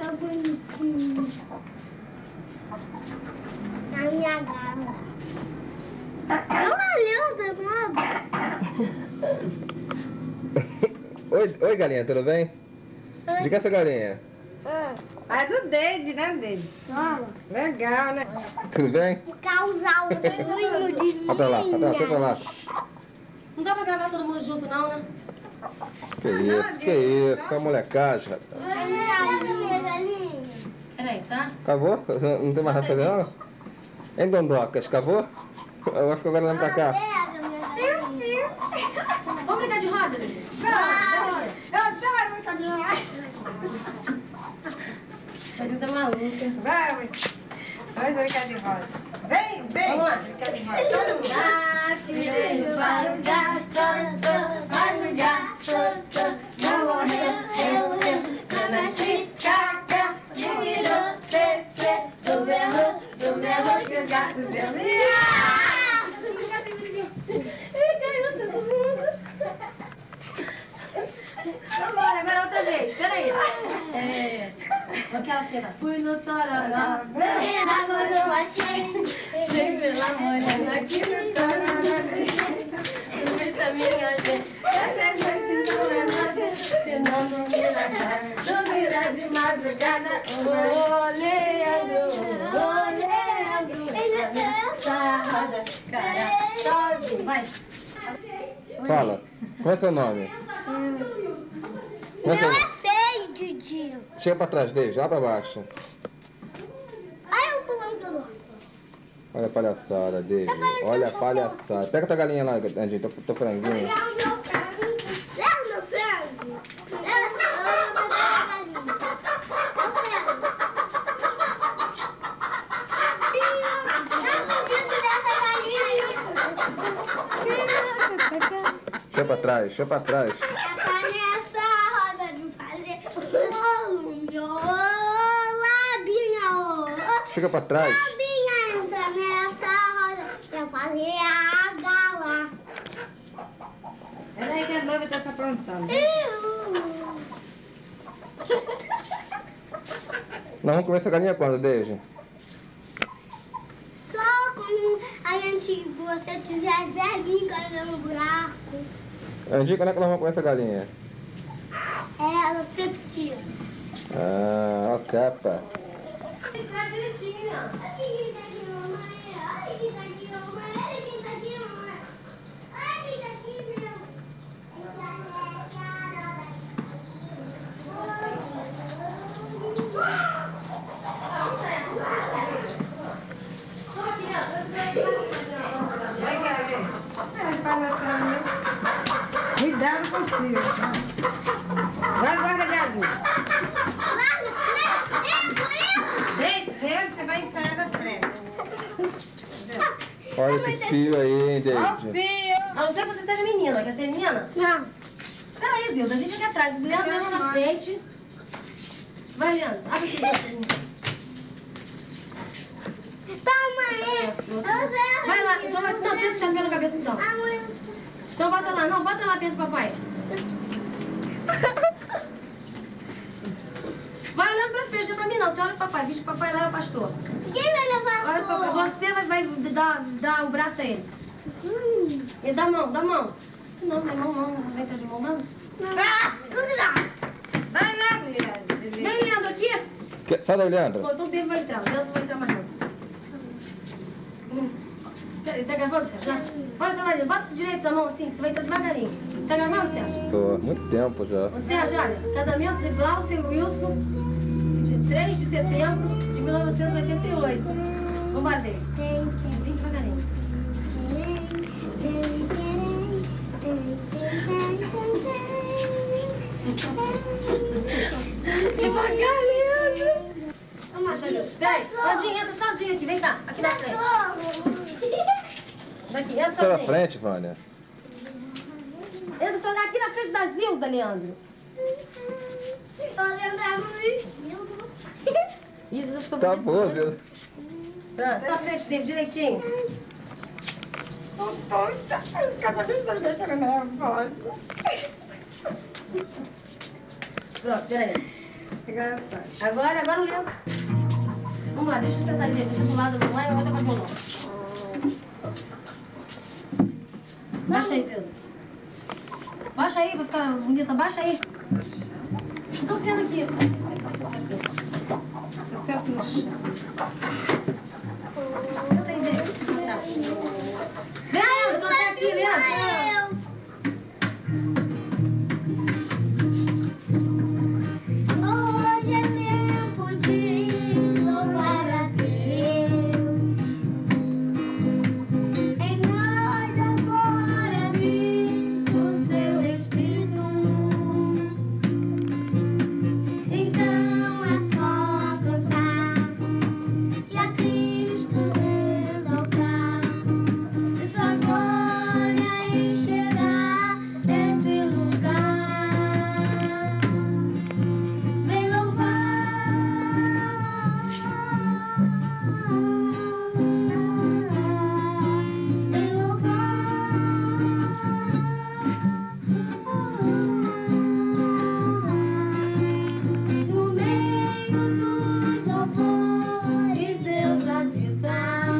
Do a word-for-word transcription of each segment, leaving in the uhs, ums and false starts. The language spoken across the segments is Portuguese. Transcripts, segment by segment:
Tá bonitinho. A minha gala. É uma leoa danada. Oi, oi, galinha, tudo bem? Oi. De que é essa galinha? Ah. Ah, é do Deide, né, Deide? Toma. Legal, né? Tudo bem? Causar um linho de linha. Vai pra lá, vai pra lá, vai pra lá. Não dá pra gravar todo mundo junto, não, né? Que isso, que isso, só molecagem, rapaz. A minha galinha. Peraí, tá? Acabou? Não tem mais nada pra fazer, não? Hein, Dondocas, acabou? Agora ficou agora olhando pra cá. Vamos brincar de roda, menino? Eu adoro brincar de roda. Mas você tá maluca. Vamos. Vamos brincar de roda. Vem, vem. Vamos lá. Brincar de roda. Todo mundo. Gatinho para o gato, vai no gato, não morreu, eu, eu. Eu nasci, caca, virou, fê, fê, do berro, do berro que o gato deu. Vambora, agora outra vez, peraí. É. Aquela cena. Fui no Tororó, menina, quando eu achei. Cheguei lá, morando aqui no Tororó. Muita minha gente. Essa gente não é nada, senão não me nada. Duvida de madrugada, olhando, olhando. Essa roda, cara, sozinho, vai. Fala, qual é seu nome? Não é feio, Didinho. Chega pra trás dele, já pra baixo. Ai, eu pulando tudo. Olha a palhaçada dele. Olha a palhaçada. Pega tua galinha lá, Andinho, teu, teu franguinho. Leva o meu frango. Leva o meu frango. Leva o meu frango. Chega pra trás, chega pra trás. Nessa roda de fazer bolo, labinha, Chega pra trás. labinha entra nessa roda pra fazer a gala. Peraí que a noiva tá se aprontando. Nós vamos comer essa galinha quando, Deise? Só quando a gente, você tiver velhinho caindo no buraco. Andinho, quando é que nós vamos comer essa galinha? É, no septil. Ah, ó, capa. Tem que ficar direitinho, ó. Vem cá, vem. É, palhaçada, né? Cuidado com o frio. Vai, guarda a galinha. Dentro, você vai ensaiar na frente. Olha esse fio aí, hein, Olha o Deise? fio. A não ser que você seja menina. Quer ser menina? Não. Peraí, Zilda, a gente aqui atrás. O Leandro vai lá na frente. Vai, Leandro. Abre aqui. Toma aí. Vai lá. Então, vai... Não, tira esse chapéu na cabeça, então. Então, bota lá. Não, bota lá perto do papai. Vai olhando pra frente, não é pra mim, não. Você olha pro papai. Diz que o papai lá é o pastor. Quem vai levar Olha pro papai. Você vai, vai dar, dar o braço a ele. Hum. E dá a mão, dá a mão. Não, não é mão, não. Não vem pra de mão, não. Ah, tudo não. Vai lá, mulher. Vem, Leandro, aqui. Que- Sai daí, Leandro. Bom, então o David vai entrar. O Leandro não vai entrar mais, não. Hum. Peraí, tá gravando, Sérgio? Já? Olha pra lá, Leandro. Bota isso direito da mão assim, que você vai entrar devagarinho. Tá gravando, Sérgio? Tô há muito tempo já. Ô, Sérgio, olha. Casamento de Glaucia e Wilson, de três de setembro de mil novecentos e oitenta e oito. Vambora, David. Vem devagarinho. Devagar, Leandro. Deixa eu ver. Peraí, Vandinho, entra sozinho aqui. Vem cá, aqui na frente. Daqui, entra Sai na sozinho. frente, Vânia. Entra só aqui na frente da Zilda, Leandro. Isso, deixa eu Tá bom, Deus. Pronto, na frente dele, direitinho. Tô doida. Os cada vez estão deixando nervosa. Pronto, peraí. Agora faz. Agora, agora o Leandro. Vamos lá, deixa eu sentar aí. Você do lado do mãe e outra pra violão. Baixa aí, Zilda. Baixa aí, pra ficar bonita. Baixa aí. Então senta aqui. É só sentar aqui. Eu sento no chão. Senta aí, Zilda. Leandro, canta aqui, Leandro. Hoje é tempo de louvar a Deus. Em nós agora vive o seu Espírito. Então é só cantar e a Cristo exaltar. E sua glória encherá esse lugar. Vem louvar, vem louvar. No meio dos louvores, Deus habita.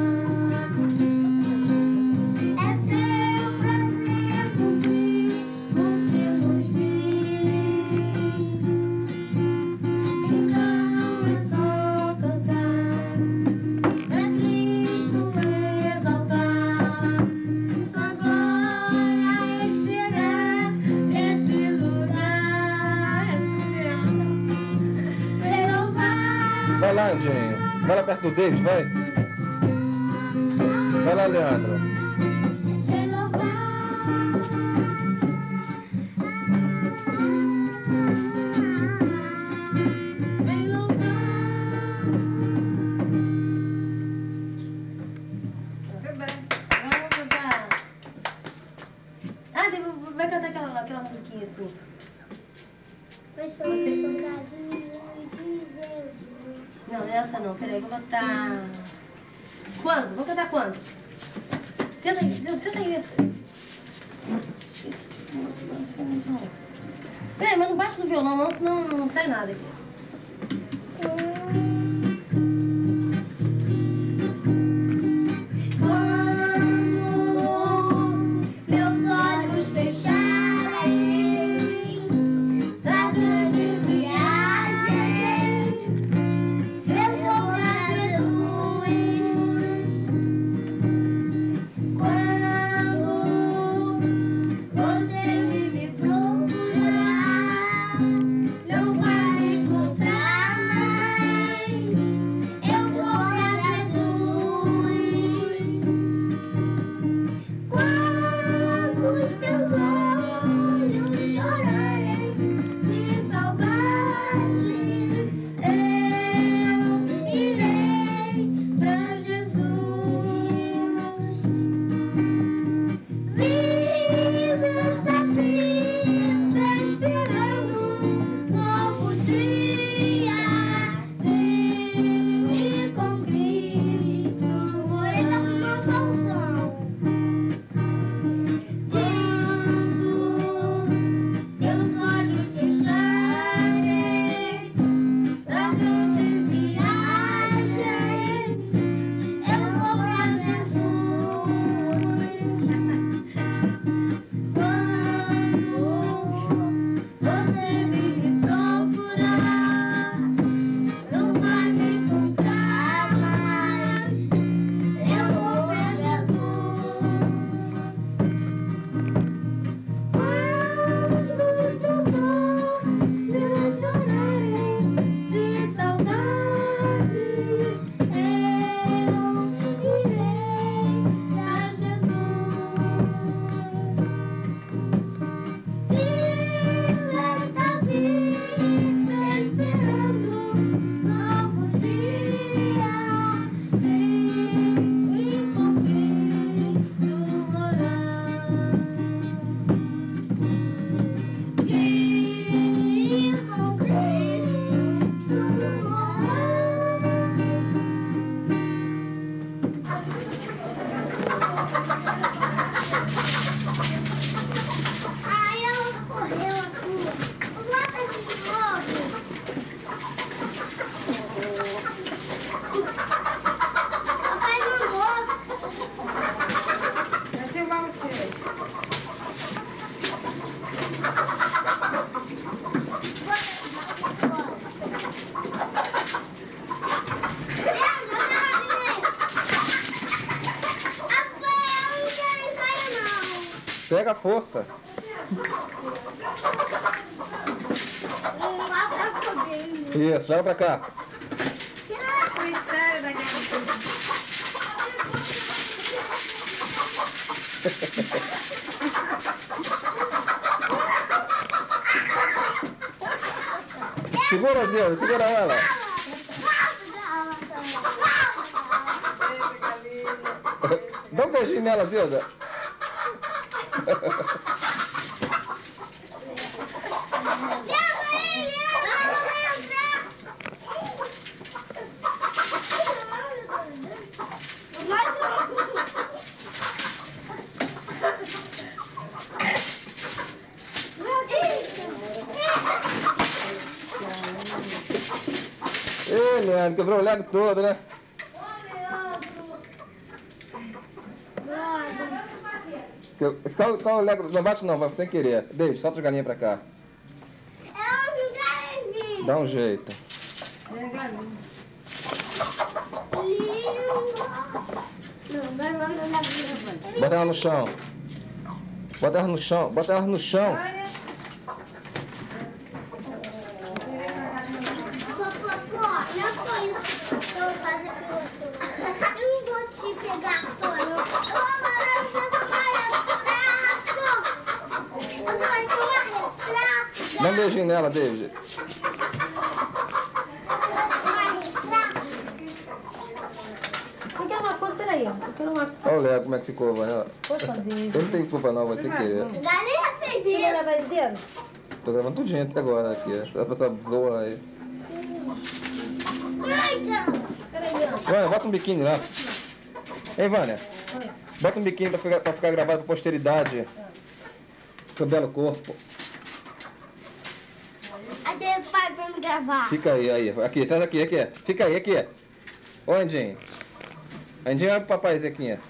É seu prazer cumprir o que nos diz. Então é só cantar, é Cristo exaltar, e sua glória encherá esse lugar. Vem louvar, Vai lá, Andinho. Vai lá perto do David, vai. Vai lá, Leandro. vem louvar. Vem louvar. Muito bem. Vamos cantar. Ah, tem- vai cantar aquela, aquela musiquinha assim. Mas só você cantar de Deus. Não, essa não. Peraí, vou cantar. Quando? Vou cantar quando? Senta aí, senta senta aí. Peraí, mas não bate no violão não, senão não sai nada aqui. Quando meus olhos fecharem pra grande viagem, eu vou pra Jesus. Quando você me procurar, não vai encontrar pega a força. Isso, joga pra cá. Coitada da garota. Segura, Zilda, segura ela. Dá um beijinho nela, Zilda. Ei, Leandro, quebrou o lego todo, né? Qual, qual o lego? Não bate não, vai sem querer. David, solta as galinhas pra cá. Dá um jeito. Bota ela no chão. Bota ela no chão. Bota ela no chão. Dá um beijinho nela, David. Eu quero uma coisa, peraí, ó. Eu quero uma... Olha o Lego como é que ficou, Vanessa. Poxa, Deus. Eu não tenho culpa não, vai ter que querer. Galinha fez Você vai isso. levar ele dentro? Tô gravando tudinho até agora aqui. Essa, essa zorra aí. Ai, cara. Peraí, ó. Vânia, bota um biquíni lá. Ei, Vânia. Bota um biquíni pra ficar, pra ficar gravado pra posteridade. Seu belo corpo. Aqui é o pai pra me gravar. Fica aí, aí. Aqui, traz aqui, aqui. Fica aí, aqui. Ô, Andinho. Andinho, olha pro papai, Zequinha.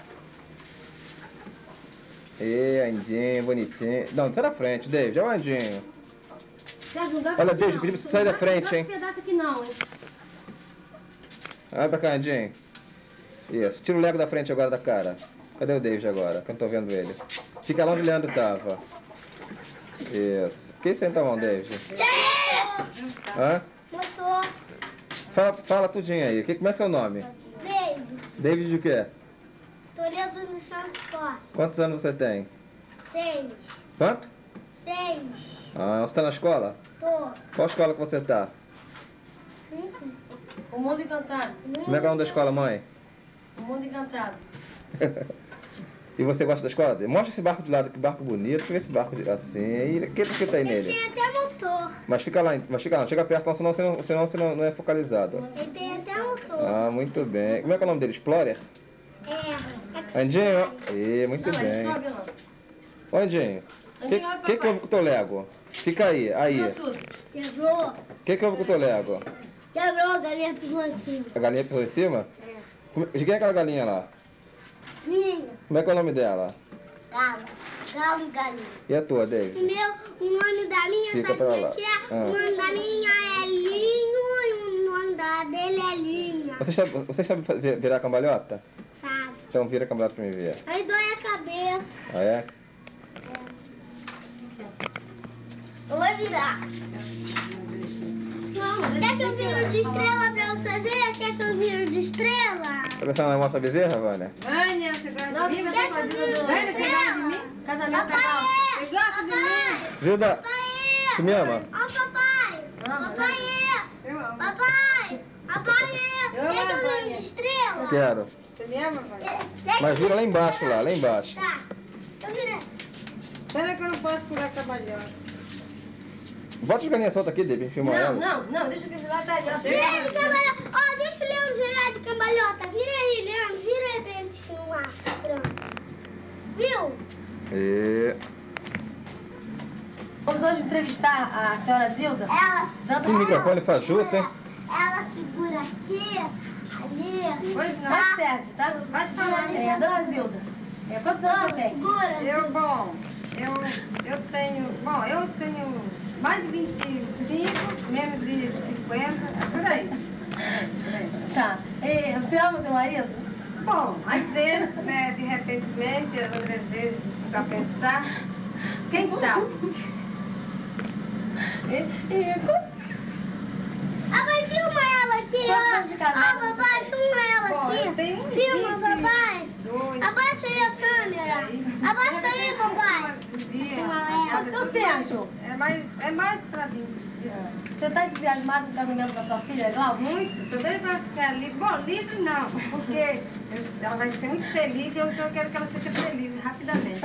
Ê, Andinho, bonitinho. Não, sai da frente, David. Olha o Andinho. Sérgio, não dá Olha, pra Deus, não. pedi pra você sair da frente, Não dá hein? esse pedaço aqui não, hein? Olha pra cá, Andinho. Isso. Tira o Lego da frente agora da cara. Cadê o David agora? Que eu não tô vendo ele. Fica lá onde o Leandro tava. Isso. O que isso aí tá bom, David? Hã? Motor. Fala, fala tudinho aí. Que, como é seu nome? Beijo. David de quê? Toledo no chão de esporte. Quantos anos você tem? Seis. Quanto? Seis. Ah, você tá na escola? Tô. Qual escola que você tá? Não sei. O Mundo Encantado. Como é que é o nome da escola, mãe? O Mundo Encantado. E você gosta da escola? Mostra esse barco de lado, que barco bonito. Deixa eu ver esse barco de- assim. E o que que tá aí Ele nele? tem até motor. Mas fica lá, mas fica lá, chega perto, não, senão você não, senão você não, não é focalizado. Ele tem até motor. Ah, muito bem. Como é que é o nome dele? Explorer? É. Andinho? Ê, muito Não, ele bem. sobe lá. Ô, Andinho, o que, Andinho, olha que, pra que houve com o teu Lego? Fica aí, aí. Tirou O tudo. Quebrou. que, que houve com o teu Lego? Quebrou a galinha tudo assim. A galinha pisou em cima? É. Como- De quem é aquela galinha lá? Minha. Como é que é o nome dela? Galo. Galo e galinha. E a tua, O David? meu, o nome da minha, Fica sabe pra o lá. que é? Ah. O nome da minha é Linho e o nome da dele é Linha. Você sabe, você sabe fa- vi- virar cambalhota? Sabe? Então vira a cambalhota pra mim ver. Aí dói a cabeça. Ah, é? Eu vou virar. Não, mas Quer que eu viro de estrela pra você ver? Quer que eu viro de estrela? Tá pensando na moça bezerra, Vânia? Vânia, você gosta Não, de tem mim? que ser fazida do Vânia, você gosta de mim? casamento da Papai! calça. Você gosta de mim? Zilda, Papai! tu me ama? Ó, papai! Ama, Papai! Eu amo. Papai! Papai! Eu Quer que amo, eu viro Vânia. de estrela? Quero. Você me ama, Vânia? Quer que Mas vira lá embaixo, lá, lá embaixo. Tá. Eu virei. Pena que eu não posso pular cabalhota. Bota as galinhas soltas aqui, David, filma Não, ela. não, não, deixa que lá atrás. ó. Vira de cambalhota. Ó, deixa o Leandro virar de cambalhota. Vira aí, Leandro. Vira aí pra ele te filmar. Pronto. Viu? E... Vamos hoje entrevistar a senhora Zilda. Ela, O microfone fajuto, hein? ela segura aqui, ali. Pois não, mas serve, tá? Vai te falar. É, dona Zilda. É, quantos anos você tem? Segura. Eu, bom, eu, eu tenho, bom, eu tenho mais de vinte e cinco, menos de cinquenta, por aí. Tá. E você ama seu marido? Bom, às vezes, né, de repente, outras vezes, para pensar, Quem sabe? Ah, vai filma ela aqui, ó. Quantos anos de casado Ah, você papai, tem? filma ela Bom, eu aqui. tenho um Filma, vinte, papai. dois. Abaixa aí a câmera. Abaixa aí, papai. Um dia, Quanto você achou? É mais, é mais pra vinte. Você tá entusiasmado com o casamento da sua filha, Glaucia? Muito, tô doida pra ficar livre. Bom, livre não, porque eu- ela vai ser muito feliz e eu, então eu quero que ela seja feliz rapidamente.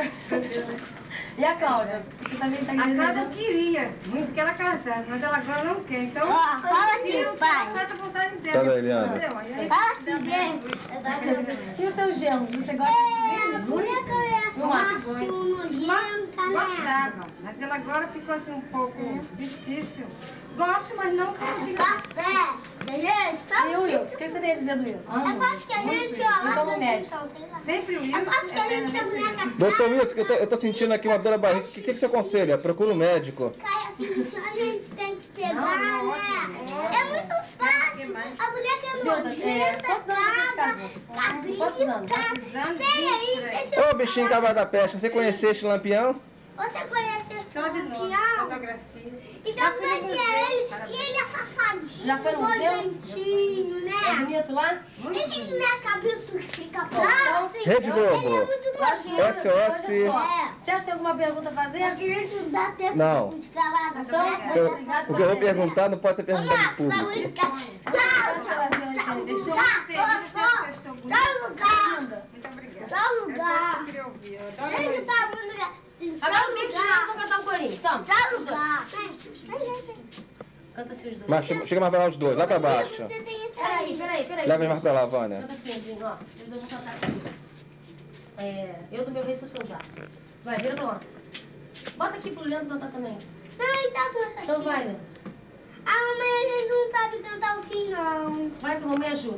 E a Cláudia? Você também tá A Cláudia eu desejando? queria muito que ela casasse, mas ela agora não quer. Então, Ó, fala aqui, eu pai. ela faz a vontade dela. Fala, Eliana. Entendeu? Aí, aí, Fala aqui, dá bem. meia-noite. E o seu genro? Você gosta É, dele? a boneca é Não acho. fácil, nojenta, né? Gostava, mas ela agora ficou assim um pouco difícil. Gosto, mas não consigo. Café, gente, sabe? E o Wilson? O que você tem a dizer do Wilson? É fácil que a gente, ó, E lá como dentro médico? do chão, Sempre o Wilson. é fácil que a gente que a boneca Doutor Wilson, eu tô, eu tô sentindo aqui uma dor na barriga. O que, que, que você aconselha? Procura um médico. cai assim no chão, a gente tem que pegar, Não, não, né? ótimo. É muito fácil. A boneca é Zilda, é, nojenta, quantos anos você se brava, casou? cabrita. Quantos anos? Quantos anos? Peraí, vinte, deixa eu Ô, bichinho cavalo da peste, você conheceu este lampião? Você conhece esse Só de novo, lampião? fotografias. Então Já fui no vai ver museu, ele. parabéns. E ele é safadinho, Já foi no museu? nojentinho, É né? bonito lá? Esse não é cabrito que fica Então, bravo, assim. Rede Globo. Ele é muito Eu acho que nojento. S O S. olha só. É. Você acha que tem alguma pergunta a fazer? Aqui não dá tempo Não. de escalar na Então, boneca. Eu- obrigado o que eu vou você. perguntar não pode ser Vamos perguntado lá, em público. tá, Wilson, tchau, tchau, tchau, Estou lugar, muito feliz, eu tchau, estou bonita. tchau, lugar, Muito obrigada. tchau, É só isso que lugar. eu queria ouvir. Eu adoro Ele elogio. tá muito lugar. Agora o tempo de nada, vou cantar um corinho. Toma. Tchau, lugar. Vem, vem, vem, vem. Canta esses dois. Mas chega chega mais pra lá os dois, lá pra baixo. Você tem esse Peraí, aí. peraí, peraí. Leva mais pra lá, Vânia. Canta assim, Edinho, ó. Os dois vão cantar aqui. É, eu do meu rei sou soldado. Vai, vira pra lá. Bota aqui pro Leandro cantar também. Não, então canta Então aqui. vai, Leandro. A mamãe a gente não sabe cantar o fim, não. Vai que a mamãe ajuda.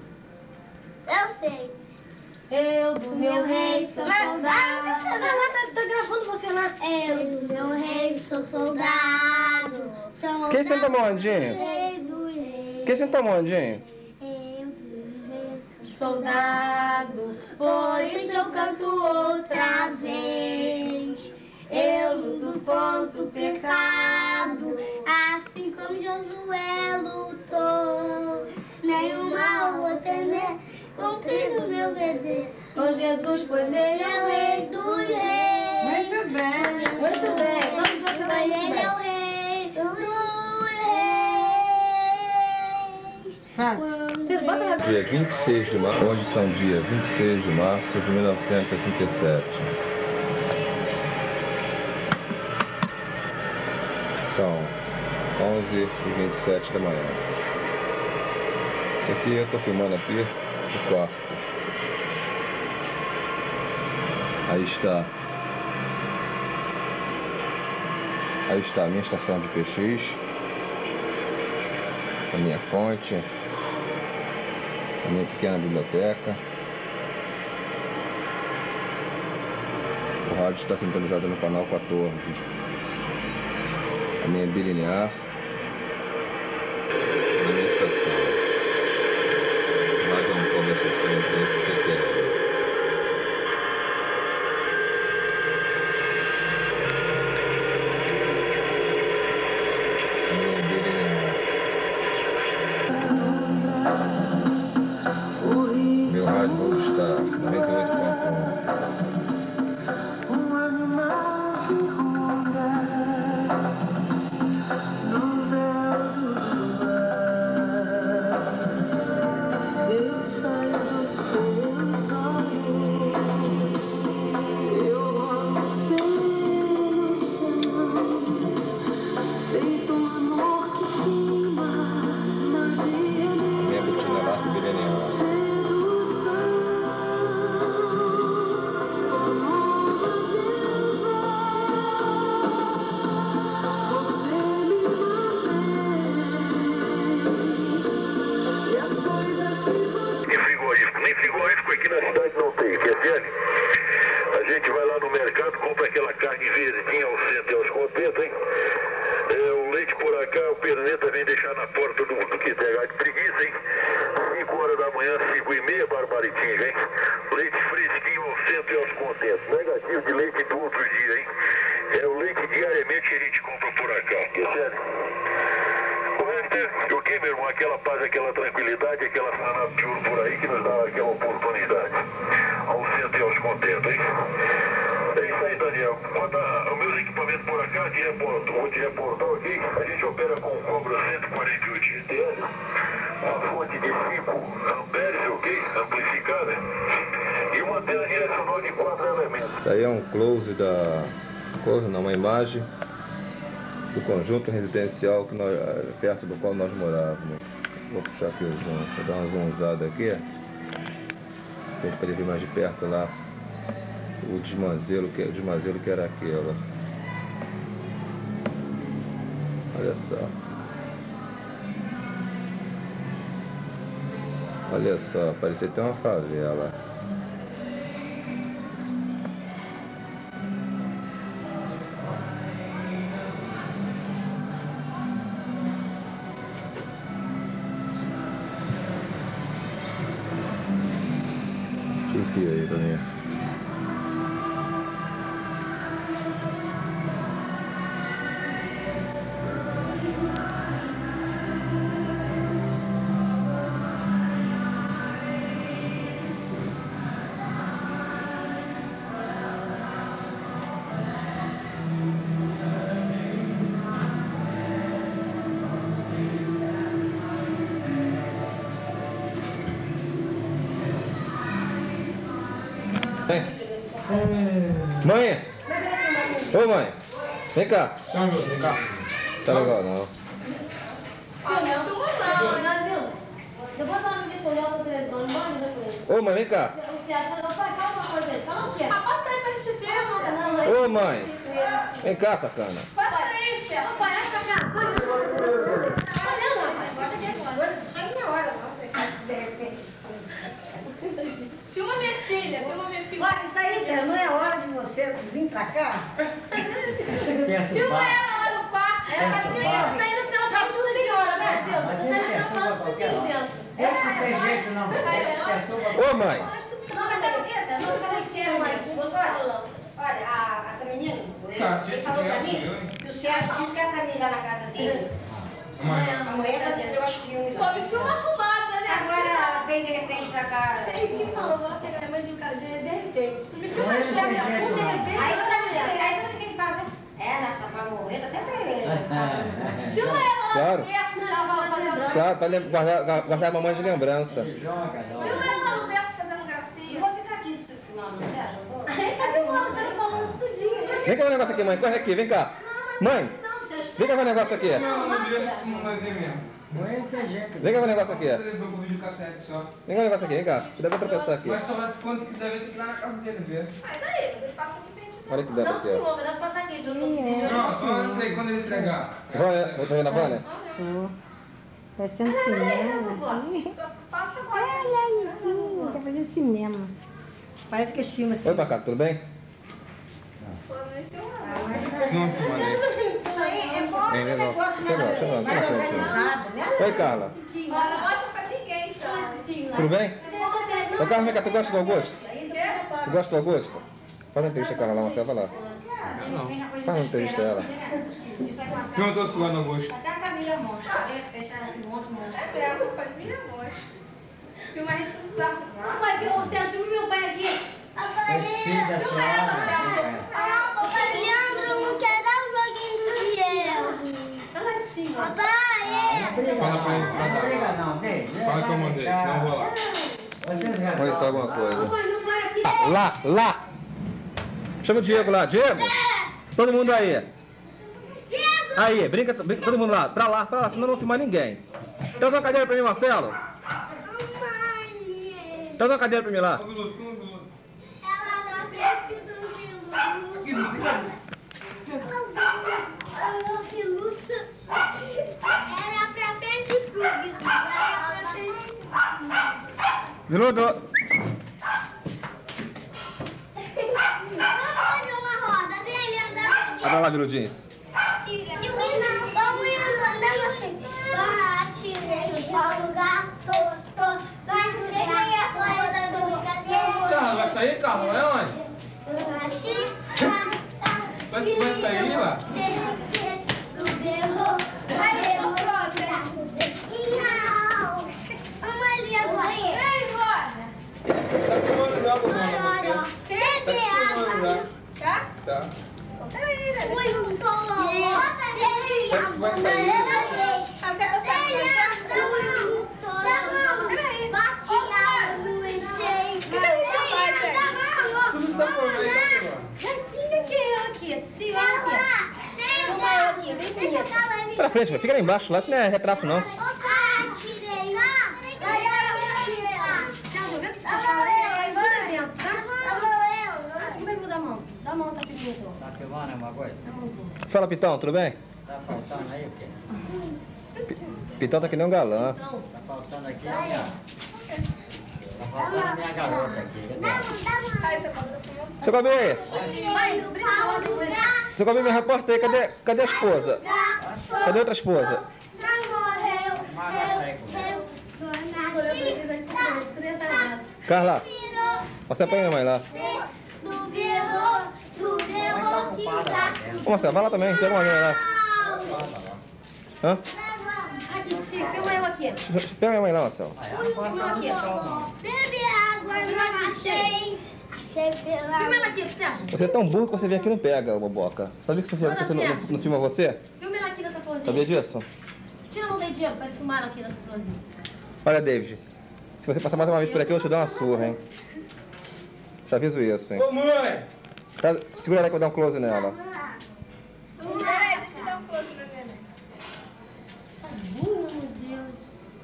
Eu sei. Eu do meu rei sou Vai, soldado. vai, vai, Vai lá, tá, tá gravando você lá. Eu do meu rei sou soldado. Soldado. Quem sentou mondinho? Rei do rei. Quem sentou mondinho? Eu do rei sou Soldado, Por isso eu canto outra vez. Eu luto contra o pecado, assim como Josué lutou. Nenhuma outra né, cumprir o meu dever. com Jesus, pois ele Ele é é o o rei. rei do rei. Muito bem. Muito bem, todos nós Pois cantamos ele muito é o bem. rei do rei. Vocês botam na Dia vinte e seis de março, hoje são dia vinte e seis de março de mil novecentos e oitenta e sete. São onze e vinte e sete da manhã. Isso aqui eu tô filmando aqui no quarto. Aí está. Aí está a minha estação de P X. A minha fonte. A minha pequena biblioteca. O rádio está sintonizado no canal quatorze. A minha bilinear. A minha estação. O rádio é um começo de quarenta eterno. A minha bilinear. Meu rádio vou estar noventa e oito ponto um. Um animal que ronda no véu do mar. Eu saio dos seus olhos, eu rolo pelo chão, feito um amor que queima, magia A minha botina lá do bilinear. Você me mantém e as coisas que você Nem frigorífico, nem frigorífico aqui na cidade não tem, percebe? A gente vai lá no mercado, compra aquela carne verdinha ao centro e aos contentos, hein? É, o leite por cá, o perneta vem deixar na porta do, do que pegar de preguiça, hein? cinco horas da manhã, cinco e meia, Barbaritinga, hein? Leite fresquinho ao centro e aos contentos. Negativo de leite do outro dia, hein? É aquela paz, aquela tranquilidade, aquela sanada de ouro por aí que nos dá aquela oportunidade. Ao centro e aos contentos, hein? É isso aí, Daniel. Quanto ao meu equipamento por cá, de reporto, vou te reportar aqui, a gente opera com cobra cento e quarenta e oito G T L, uma fonte de cinco amperes, ok? Amplificada, e uma antena direcional de quatro elementos. Isso aí é um close da coisa, não, uma imagem do conjunto residencial que nós, perto do qual nós morávamos. Vou puxar aqui o zoom, vou dar uma zoomzada aqui, pra gente poder ver mais de perto lá o desmanzelo que, o desmanzelo que era aquilo. Olha só. Olha só, parecia até uma favela. Enfia aí pra mim. Mãe! Ô mãe! Vem cá! Vem cá. Tá legal não. Seu Léo, não, Renanzinho. Depois ela me disse, olhar sua televisão, não vai ver com ele. Ô mãe, vem cá! Você acha que fala uma coisa aí? Fala o quê? Ah, passa aí pra gente ver, não, não, não. Ô mãe! Vem cá, sacana! Passa aí, Stella. Pai, acha pra cá. Tá olhando, rapaz? Gosta aqui agora. Não é minha hora, não. De repente. Filma minha filha, filma minha filha. Olha, isso aí, Zé, não é hora de você vir pra cá? Filma ela lá no quarto. Ela tá Ela saindo, se ela tá tudo de hora, né, Deus? Mas Você ele está quer falando tudo tudo de dentro. Esse não tem jeito não. Ô mãe! Não, mas sabe o que, Zé? Não fica dizendo, mas olha, olha, a, essa menina, ele falou pra mim que o Sérgio disse que é pra mim lá na casa dele. A mulher dele, eu acho que filme. Pô, me filma arrumada, né? Agora vem de repente pra cá. É isso que falou, vou pegar a mãe de um cara de de repente. Me filma Não é a de chefe, jeito, de não. repente. Aí toda vez que aí toda vez que ele fala, né? É, né? Pra morrer, tá sempre ele. Filma ela lá Claro. no berço, se ela vai fazendo. Claro, pra lem- guardar, guardar a mamãe de lembrança. Filma ela lá no berço fazendo Eu gracinha. vou ficar aqui pra você filmar, não, Sérgio? Eu vou. Aí tá filmando, você não falando tudinho. Vem cá ver um negócio aqui, mãe. Corre aqui, vem cá. Mãe, Não, Sérgio. vem cá ver um negócio aqui. Não, não vai ver mesmo. Não é tem jeito. Vem cá ver um negócio aqui. Televisão com videocassete só. Vem cá ver um negócio aqui, vem cá. Cuidado pra tropeçar aqui. Mas só mas quando quiser ver, tem que ir lá na casa dele ver. Aí daí, ele passa aqui pra gente ver. Olha que dentro Não, aqui, ó. senhor, mas dá pra passar aqui, eu sou vídeo. Não, só não sei quando ele entregar. Vânia, tô vendo a Vânia? Vai ser um cinema. Passa agora. Tá fazendo cinema. Parece que os filmes assim. Oi, Macaco, tudo bem? Não, filma Isso aí é bom esse legal. negócio, Tá bom, né? tá bom, Mais tá bom. organizado, né? Oi, Carla. Olha, não mostra pra ninguém, então. Tudo bem? Ô, Carla, vem cá, tu gosta do Augusto? Tu gosta do Augusto? Faz uma entrevista com ela lá, você vai lá. Faz uma entrevista a ela. Perguntou se gosta do Augusto. Até a família monstra, né? Fecharam aqui um monte de monstro. É bravo, pode me amor. Filma a gente no saco. Não, pai, filma você, filma meu pai aqui. Esse filho da senhora. Ah, papai Leandro não quer dar o joguinho do Diego. Olha assim, ó. Papai, Fala pra ele que tá Não briga dando. não, vem. Fala que eu mandei, senão eu vou lá. Vocês Olha só alguma Não, coisa. pai, não vai aqui. Lá, lá! Chama o Diego lá. Diego! Todo mundo aí. Aí, brinca, brinca todo mundo lá. Pra lá, pra lá, senão não vou filmar ninguém. Traz uma cadeira pra mim, Marcelo. mamãe. Traz uma cadeira pra mim lá. Ela dá frente do Viluto. Ela Viluto. Era pra frente pro Viluto. Era pra frente. Viludo. Vamos fazer uma roda. Vem ali andando. Vai pra lá, Viludinho. Vamos indo andando assim. Bate, joga, gato, to, vai pegar a coisa do Carla, vai sair, Carla? Vai aonde? Vai, vai sair, lá? Do belo, vai, eu própria. frente, fica lá embaixo, lá isso não é retrato não. Ah, tirei lá. Aí eu tirei lá. Sérgio, vê o que você fala aí, aí vai dentro, tá? Ah, como é que eu vou dar a mão? Dá a mão, tá pedindo então. Tá filmando alguma coisa? Dá a mãozinha. Fala, Pitão, tudo bem? Tá faltando aí o quê? P Pitão tá que nem um galã. Então, Tá faltando aqui a minha... Tá faltando a minha garota aqui. Cadê? Seu Gabi, vai, brinca com ele. seu Gabi, me reporta aí, cadê, cadê a esposa? Cadê outra esposa? Carla, você põe a mãe lá. Ô Marcelo, vai lá também, pega uma minha lá. Hã? Aqui, Cici, filma eu aqui. Pega minha mãe lá, Marcelo. Filma eu aqui. Bebe água, não achei. Filma ela aqui, Sérgio. Você é tão burro que você vem aqui e não pega, boboca. Sabia que você, que você não, não, não filma você? Filma ela aqui nessa florzinha. Sabia disso? Tira a mão daí, Diego, pra ele filmar ela aqui nessa florzinha. Olha, David, se você passar mais uma vez por aqui, eu te dou uma surra, hein? Te aviso isso, hein? Ô, mãe! Tá, segura ela que eu vou dar um close nela. Peraí, deixa eu dar um close pra minha. Tadinho, meu Deus.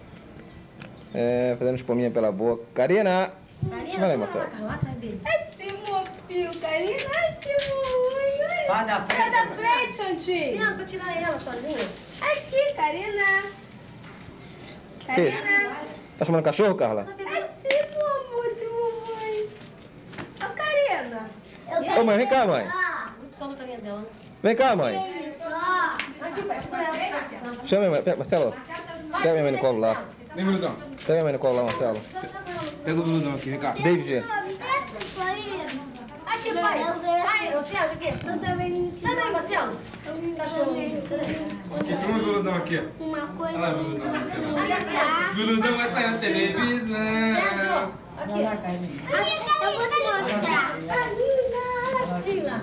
É, fazendo espuminha pela boca. Karina! Karina, Vai lá, chama Marcelo. ela lá atrás dele. Sai da frente. Sai da frente, Antinho. Leandro, pra tirar ela sozinha. Aqui, Karina. Que? Tá chamando cachorro, Carla? Aqui, meu amor, de mamãe. Ô, Karina. Ô, mãe, vem cá, mãe. Muito sol na carinha dela. Vem cá, mãe. Aqui, vai, segura ela. Chama minha mãe. Pega, Marcelo, pega minha mãe no colo lá. Vem, Brudão. Pega minha mãe no colo lá, Marcelo. Pega o Brudão aqui, vem cá. David. Aqui, pai. Vai, ô Sérgio, aqui. Eu também não Sai daí, Marcelo. Cachorro. Filma o Brudão aqui, ó. Uma coisa. Olha lá, Brudão. Olha, Sérgio. Brudão vai sair na televisão. Sérgio, aqui. Eu vou te mostrar. Tira.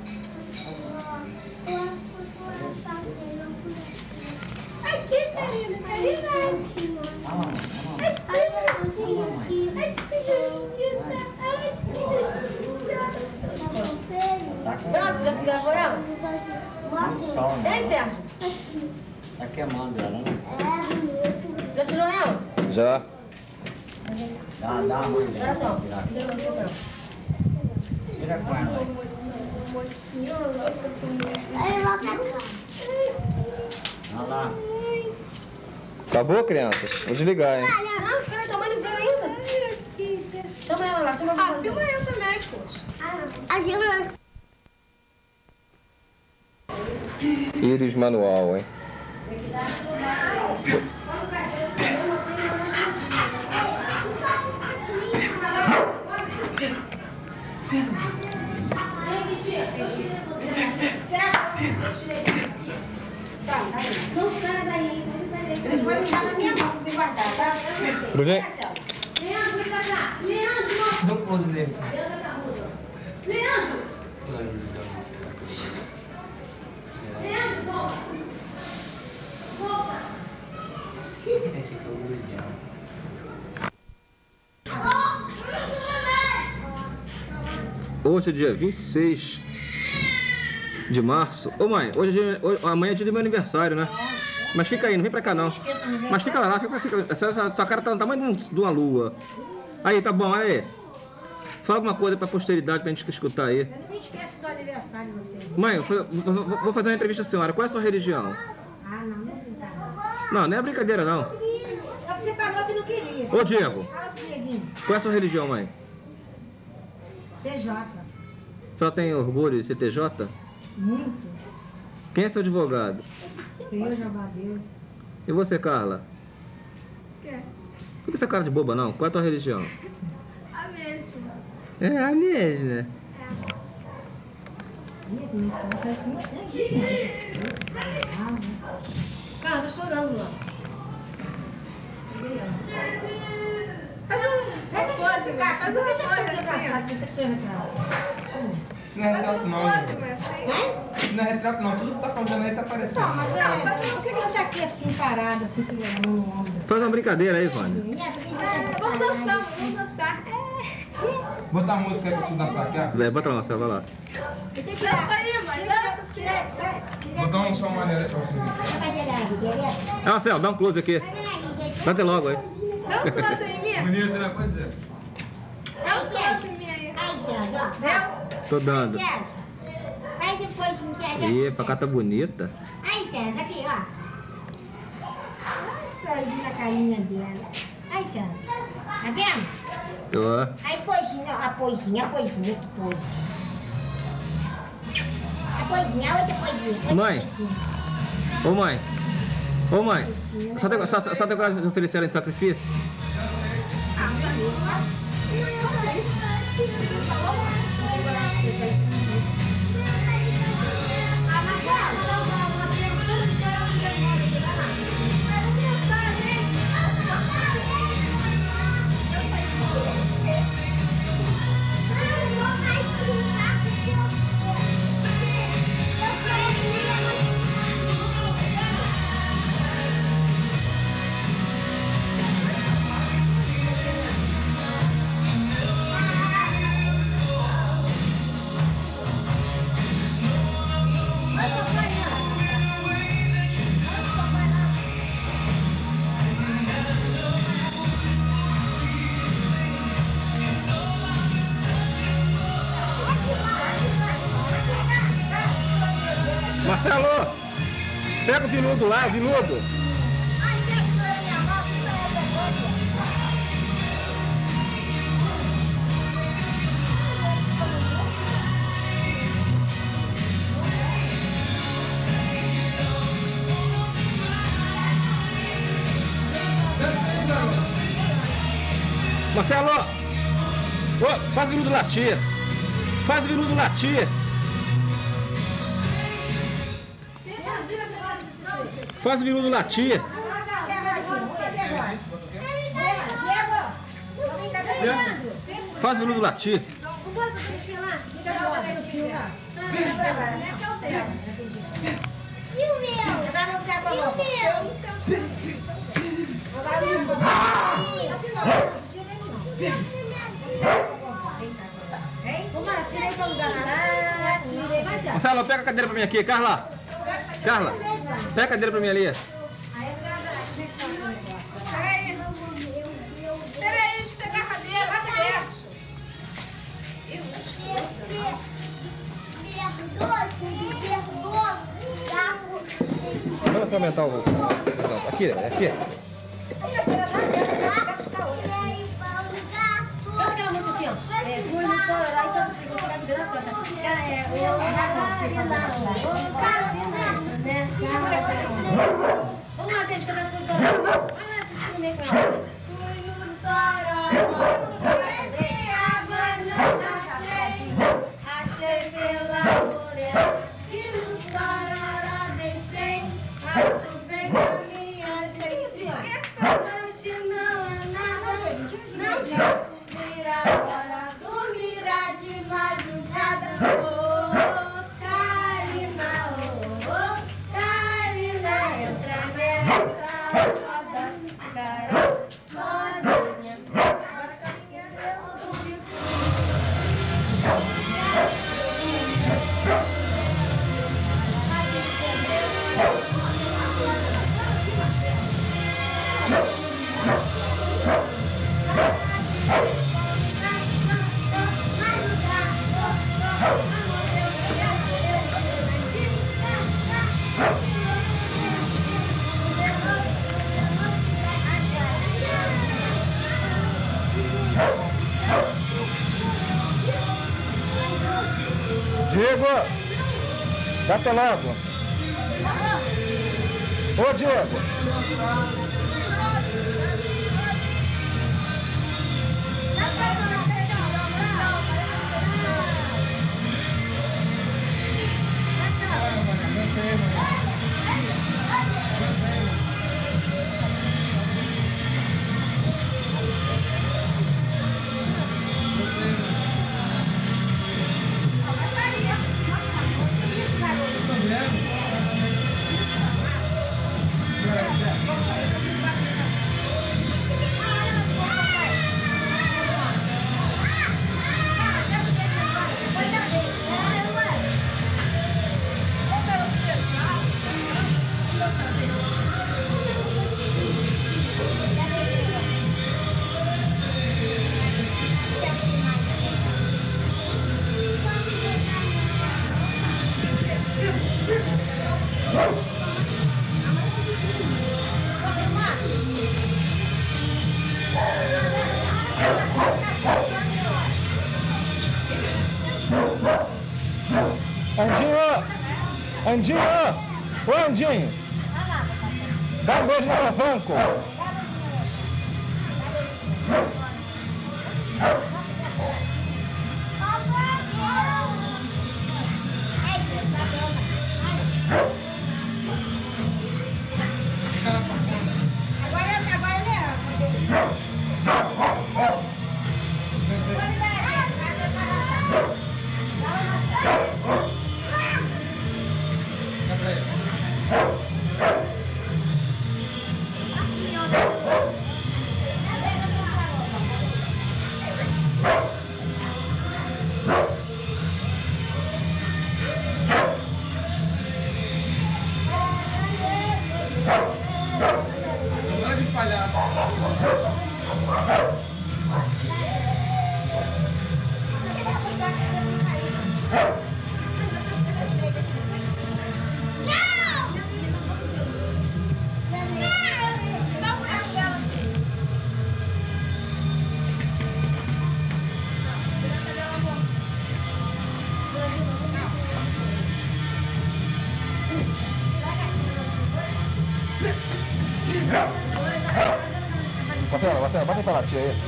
Aqui, Karina. Karina. Pronto, já gravou ela? Muito sol, Ei, né? Sérgio. Tá queimando ela, né? Já tirou ela? Já. Dá, dá a mão dele. Agora não. Tira. Segura você não. Tira com ela. Aí, vai pra cá. Olha lá. Acabou, crianças? Vou desligar, hein? Não, peraí, tua mãe não veio ainda. Chama ela lá, chama ela. Ah, filma eu também, poxa. Aqui, mãe. Íris manual, hein? Não sai daí, se você sair daí. Eles vão deixar na minha mão pra me guardar, tá? Brudinho. Leandro, vem pra cá. Leandro! Dá um close nele. Leandro, tá ruim. Leandro! Leandro, volta. Volta. Esse aqui é o Brudão. Hoje é dia vinte e seis de março. Ô mãe, hoje é dia, hoje, amanhã é dia do meu aniversário, né? Mas fica aí, não vem pra cá não. Mas fica lá, fica, fica. Essa, essa tua cara tá no tamanho de uma lua. Aí, tá bom, aí. Fala alguma coisa pra posteridade pra gente escutar aí. Eu não me esqueço do aniversário de vocês. Mãe, eu vou, vou- vou fazer uma entrevista à senhora. Qual é a sua religião? Ah, não, não é tá. Não, não é brincadeira não. Você falou que não queria. Ô Diego, Fala pro neguinho. qual é a sua religião, mãe? T J. A senhora tem orgulho de ser T J? Muito. Quem é seu advogado? Senhor Jeová Deus. E você, Carla? Quê? Por que você é cara de boba não? Qual é a tua religião? A mesma. É a mesma. Cara, tá chorando lá. Faz um close, vai. Faz um close assim. Isso não é retrato não, Close, gente. mas assim. Isso não é retrato não. Tudo que tá fazendo aí tá aparecendo. Não, mas é, mas por que ele tá aqui assim, parado, assim, segurando no ombro? Faz uma brincadeira aí, Vânia. Vamos dançar, vamos dançar. É. Botar a música aí pra você dançar aqui, ó. É, bota lá, Marcelo, vai lá. Dança aí, mãe. Dança. Botar um som maneiro aí pra você. Ah, Marcelo, dá um close aqui. Canta logo aí. Dá um close aí, minha. Bonito, né? Pois é. Dá um close em mim aí. Aí, Sérgio, ó. Deu? Tô dando. Sérgio, vai depois em Sérgio. Ih, pra cá tá bonita. Aí, Sérgio, aqui, ó. Sorrisinho na carinha dela. Aí, Sérgio. Tá vendo? Tô. Aí, poisinha, ó, a poisinha, a poisinha, que pois. A poisinha, a outra poisinha. outra Mãe. poisinha. Ô mãe. Ô mãe. Só tem, só, só tem coragem de oferecer ela em sacrifício? Marcelo, pega o viludo lá, o viludo. Marcelo, ô, faz o viludo latir. Faz o viludo latir. Faz o viludo latir. Faz o viludo latir. E o meu? E o meu? Marcelo, pega a cadeira pra mim aqui, Carla. Carla, pega a cadeira pra mim ali. Peraí. Peraí, deixa eu pegar a cadeira. Passa perto. Vamos aumentar o... Aqui, aqui. Canta aquela música assim, ó. É, fui no Tororó e todos vocês vão chegar no pedaço da canta. É, eu vamos lá, gente, cantar no Tororó. Vai lá, assistir o meio com ela. Fui no Tororó, bebi água, não achei. Achei pela morena, e no Tororó deixei. Aproveita a minha gente, que essa noite não é nada. Não descobrir agora, dormirá de madrugada. Oh, Karina, oh, oh, Karina, entra nessa roda, cara, modinha. Diego, canta logo. Ô, Diego. Yeah. Andinho, ô! Ô, Andinho! Dá um beijo na alavanca! Marcelo, Marcelo, bota aí pra lá, tia aí.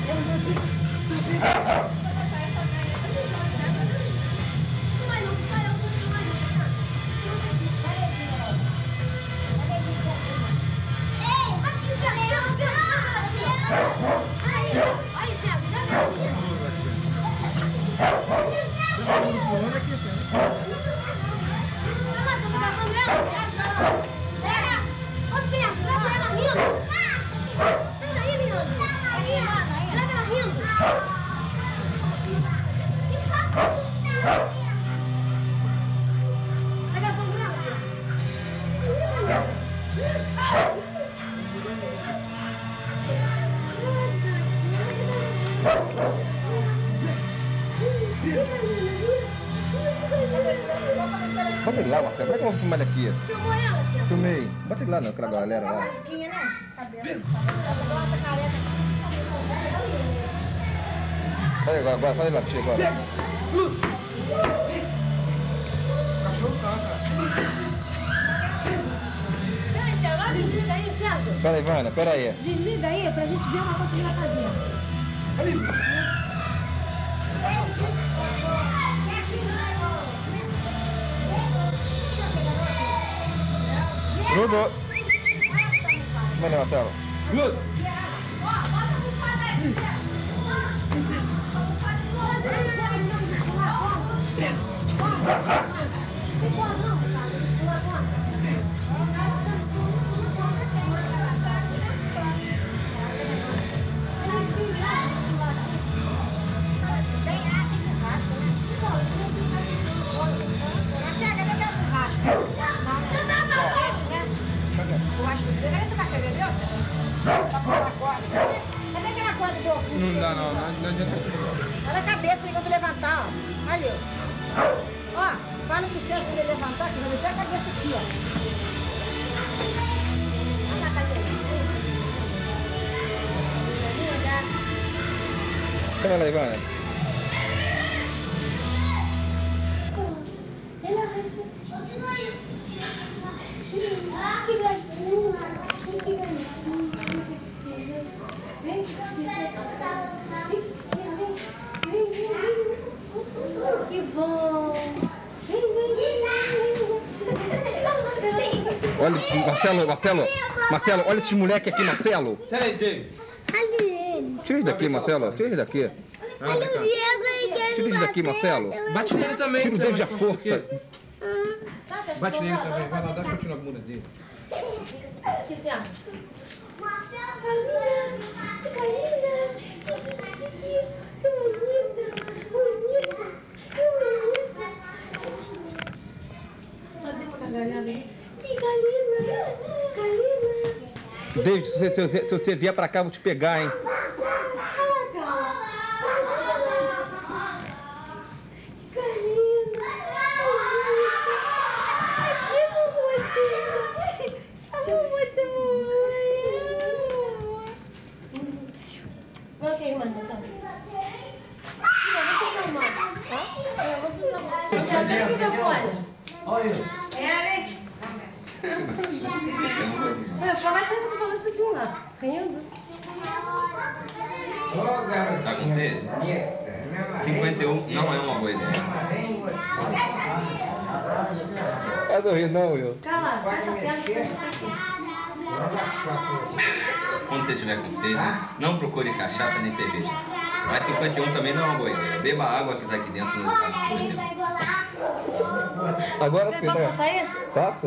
Bota ele lá, Marcelo. Como é que eu vou filmar daqui? Filmou ela, Cê? Filmei. Bota ele lá, não, aquela galera lá. Branquinha, né? Cabelo. Olha agora, agora, faz ele lá, tia, agora. Cachorro cansa. Peraí, Sérgio, agora desliga aí, Sérgio. Pera aí, Vânia, pera aí. Desliga aí pra gente ver uma coisa que ele vai fazer. Grudo. Vem, Marcelo. Grudo. Não dá não, não adianta. Olha a cabeça enquanto levantar, ó. Ali, ó. Ó, fala pro César quando ele levantar, que vai meter a cabeça aqui, ó. Olha a cabeça. Pera lá, Ivana. Que gracinha. Que gracinha. Vem, vem, vem, vem. Que bom. Vem, vem, vem. Olha, Marcelo, Marcelo, Marcelo, olha esse moleque aqui, Marcelo. Sai aí, Diego. Tira ele daqui, Marcelo, tira ele daqui. Ah, vem cá. Tira ele daqui, Marcelo. Bate nele também. Tira o dedo à força. Bate nele também. Vai lá, dá chute na bunda dele. Aqui, Sérgio. Fazer uma gargalhada aí. Que galinha! Galinha! David, se você, se você vier pra cá, eu vou te pegar, hein? Olha. É Só vai ser você falando isso tudinho lá. Rindo. Tá com sede? cinquenta e um não é uma boa ideia. Tá do rio não, Wilson. Cala, essa piada. Quando você estiver com sede, não procure cachaça nem cerveja. Mas cinquenta e um também não é uma boa ideia. Beba a água que está aqui dentro no lugar de cinquenta e um. Agora Você sim, passa né? pra sair? Passa?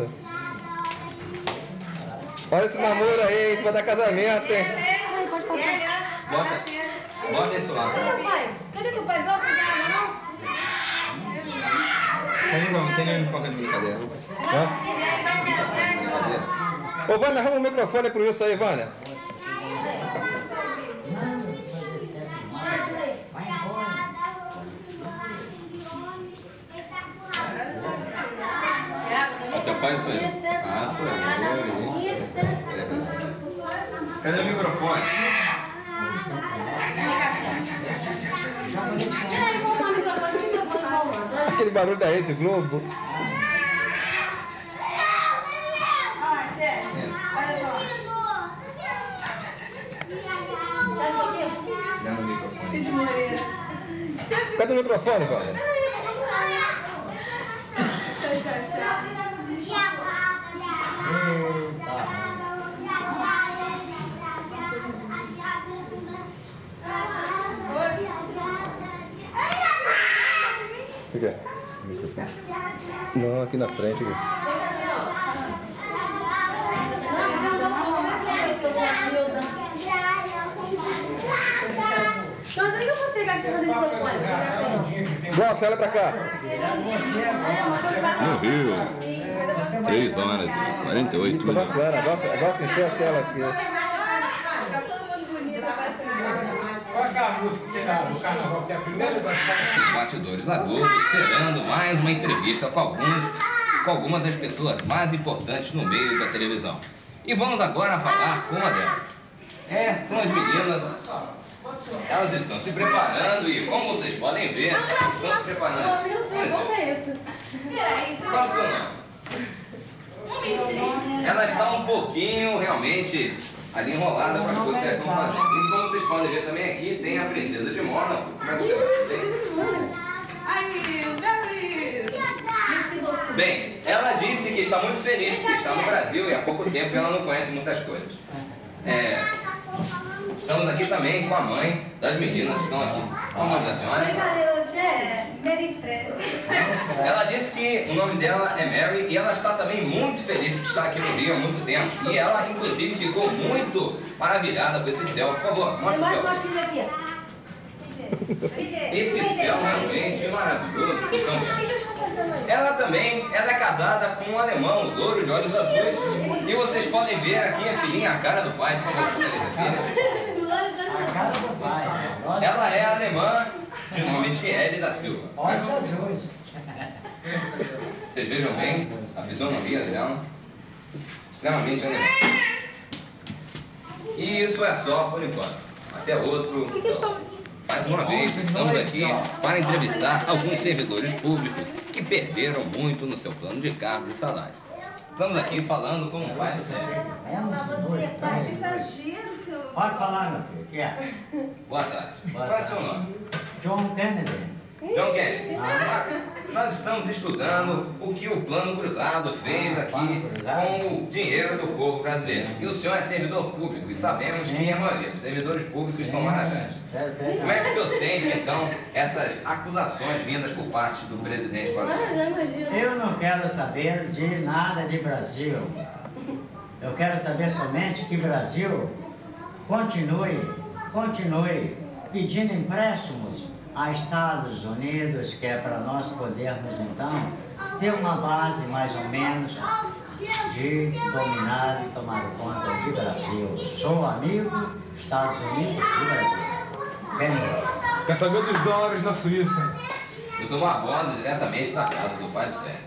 Olha esse namoro aí, isso vai dar casamento, hein? Ai, pode passar. Bota, bota isso lá. Cadê teu pai? Cadê teu pai? Gosta de água, não? Não, não, não tem nenhum qualquer brincadeira. Hã? Ô, Vânia, arruma o microfone pro Wilson aí, Vânia. O teu pai sou eu. Ah, sou eu. Cadê o microfone? Aquele barulho da Rede Globo. Dando o microfone. Cadê o microfone, Vânia? Fica. Não, aqui na frente. Aqui. Mas aí eu posso pegar aqui e fazer microfone. Nossa, olha pra cá. No Rio, três horas e quarenta e oito Ficou minutos. bacana. Agora, agora se encheu a tela aqui. Tá todo mundo bonito, parece Qual é a música que dá no carnaval, que é a primeira das Os bastidores da Globo esperando mais uma entrevista com alguns, com algumas das pessoas mais importantes no meio da televisão. E vamos agora falar com uma delas. É, são as meninas. Elas estão se preparando e, como vocês podem ver, estão se preparando. Eu sei, qual é isso? Qual é o seu nome? Ela está um pouquinho, realmente, ali enrolada com as coisas que elas estão fazendo. E como vocês podem ver também aqui, tem a princesa de Mônaco. Como é que chama? Bem, ela disse que está muito feliz porque está no Brasil e há pouco tempo ela não conhece muitas coisas. É, estamos aqui também com a mãe das meninas que estão aqui. Qual o nome da senhora? Ela disse que o nome dela é Mary e ela está também muito feliz de estar aqui no Rio há muito tempo. E ela, inclusive, ficou muito maravilhada com esse céu. Por favor, mostra o Mais céu. uma filha aqui. Esse céu realmente é maravilhoso. Vocês estão vendo? Ela também ela é casada com um alemão, louro de olhos azuis. E vocês podem ver aqui a filhinha, a cara do pai, por favor, a filha. cara do pai. Ela é alemã, de nome Tiele da Silva. Olhos azuis. Vocês vejam bem a fisionomia dela. Extremamente alemã. E isso é só por enquanto. Até outro. Mais uma vez, estamos aqui para entrevistar alguns servidores públicos que perderam muito no seu plano de cargo e salário. Estamos aqui falando com o pai do Sérgio. Pode falar, meu filho. Que é? Boa tarde. Qual é o seu nome? John Kennedy. John Kennedy. Nós estamos estudando o que o Plano Cruzado fez aqui com o dinheiro do povo brasileiro. E o senhor é servidor público e sabemos que a maioria dos servidores públicos são marajás. Como é que o senhor sente, então, essas acusações vindas por parte do presidente para o senhor? Eu não quero saber de nada de Brasil. Eu quero saber somente que Brasil continue, continue pedindo empréstimos a Estados Unidos, que é para nós podermos, então, ter uma base, mais ou menos, de dominar e tomar conta de Brasil. Sou amigo dos Estados Unidos e Brasil. Bem, Quer saber dos dólares na Suíça? Usa uma bola diretamente da casa do pai do Sérgio.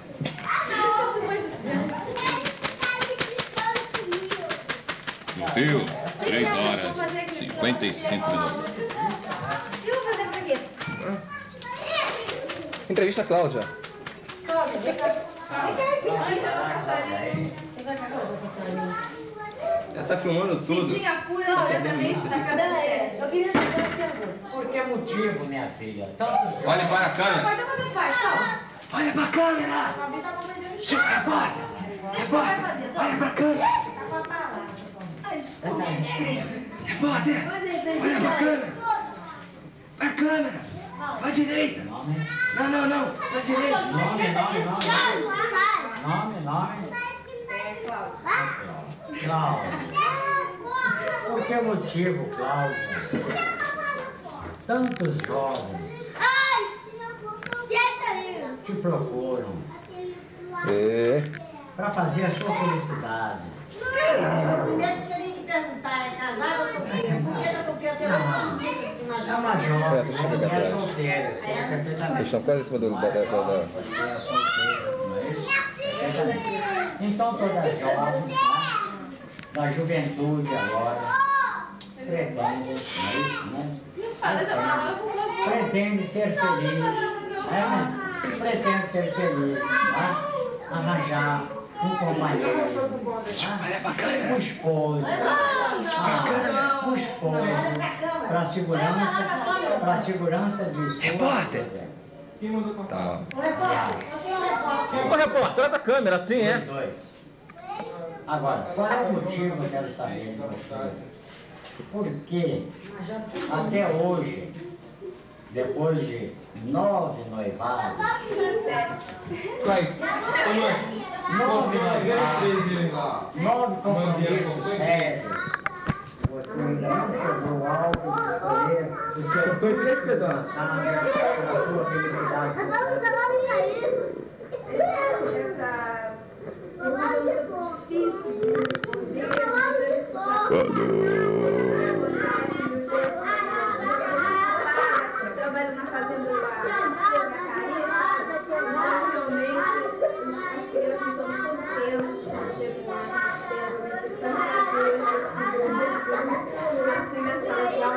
No Rio, três horas e cinquenta e cinco minutos. E eu vou fazer isso aqui. Entrevista a Cláudia. Cláudia, vem cá. Vem cá, filha. Vem cá, passarinho. Vem cá, Cláudia, passarinho. Ela tá filmando tudo. Cidinha pura diretamente da casa do Sérgio. Eu queria fazer umas perguntas. Por que motivo, minha filha? Tantos jogos. Olha para a câmera. Pai, então você faz, tá? Olha pra câmera! Repórter! Repórter! Olha pra câmera! Ai, desculpa. Repórter! Olha pra câmera! Pra câmera! Pra direita! Nome? Não, não, não! Pra direita! Nome, nome, nome. Nome, nome. É, Cláudio. Cláudio. Por que motivo, Cláudio? Tantos jovens te procuram É. para fazer a sua felicidade. Primeiro que teria que perguntar, é casado ou solteiro? Por que tá solteiro até hoje? Não bonita assim, mas É uma jovem, É, é solteira, você é Eles perfeitamente. estão quase em cima do... Da, da, da, da. Você é solteira, não é isso? Perfeitamente. Então toda jovem, né, da juventude agora, pretende, não é isso, né? Pretende ser feliz, né? Pretende ser feliz, né? Arranjar um companheiro, né? Um esposo, ah, um esposo, para segurança, para segurança de sua. Repórter! Tá. O repórter, o senhor repórter. Ô, repórter, olha pra câmera, assim, é? Os dois. Agora, qual é o motivo, eu quero saber de você? Por que até hoje, depois de nove noivados, nove noivados, nove compromissos sérios, você ainda não chegou ao alvo de escolher o seu representante na sua felicidade. Trabalho na fazenda lá, normalmente as crianças estão todo tempo, chegam lá, assim nessa aula,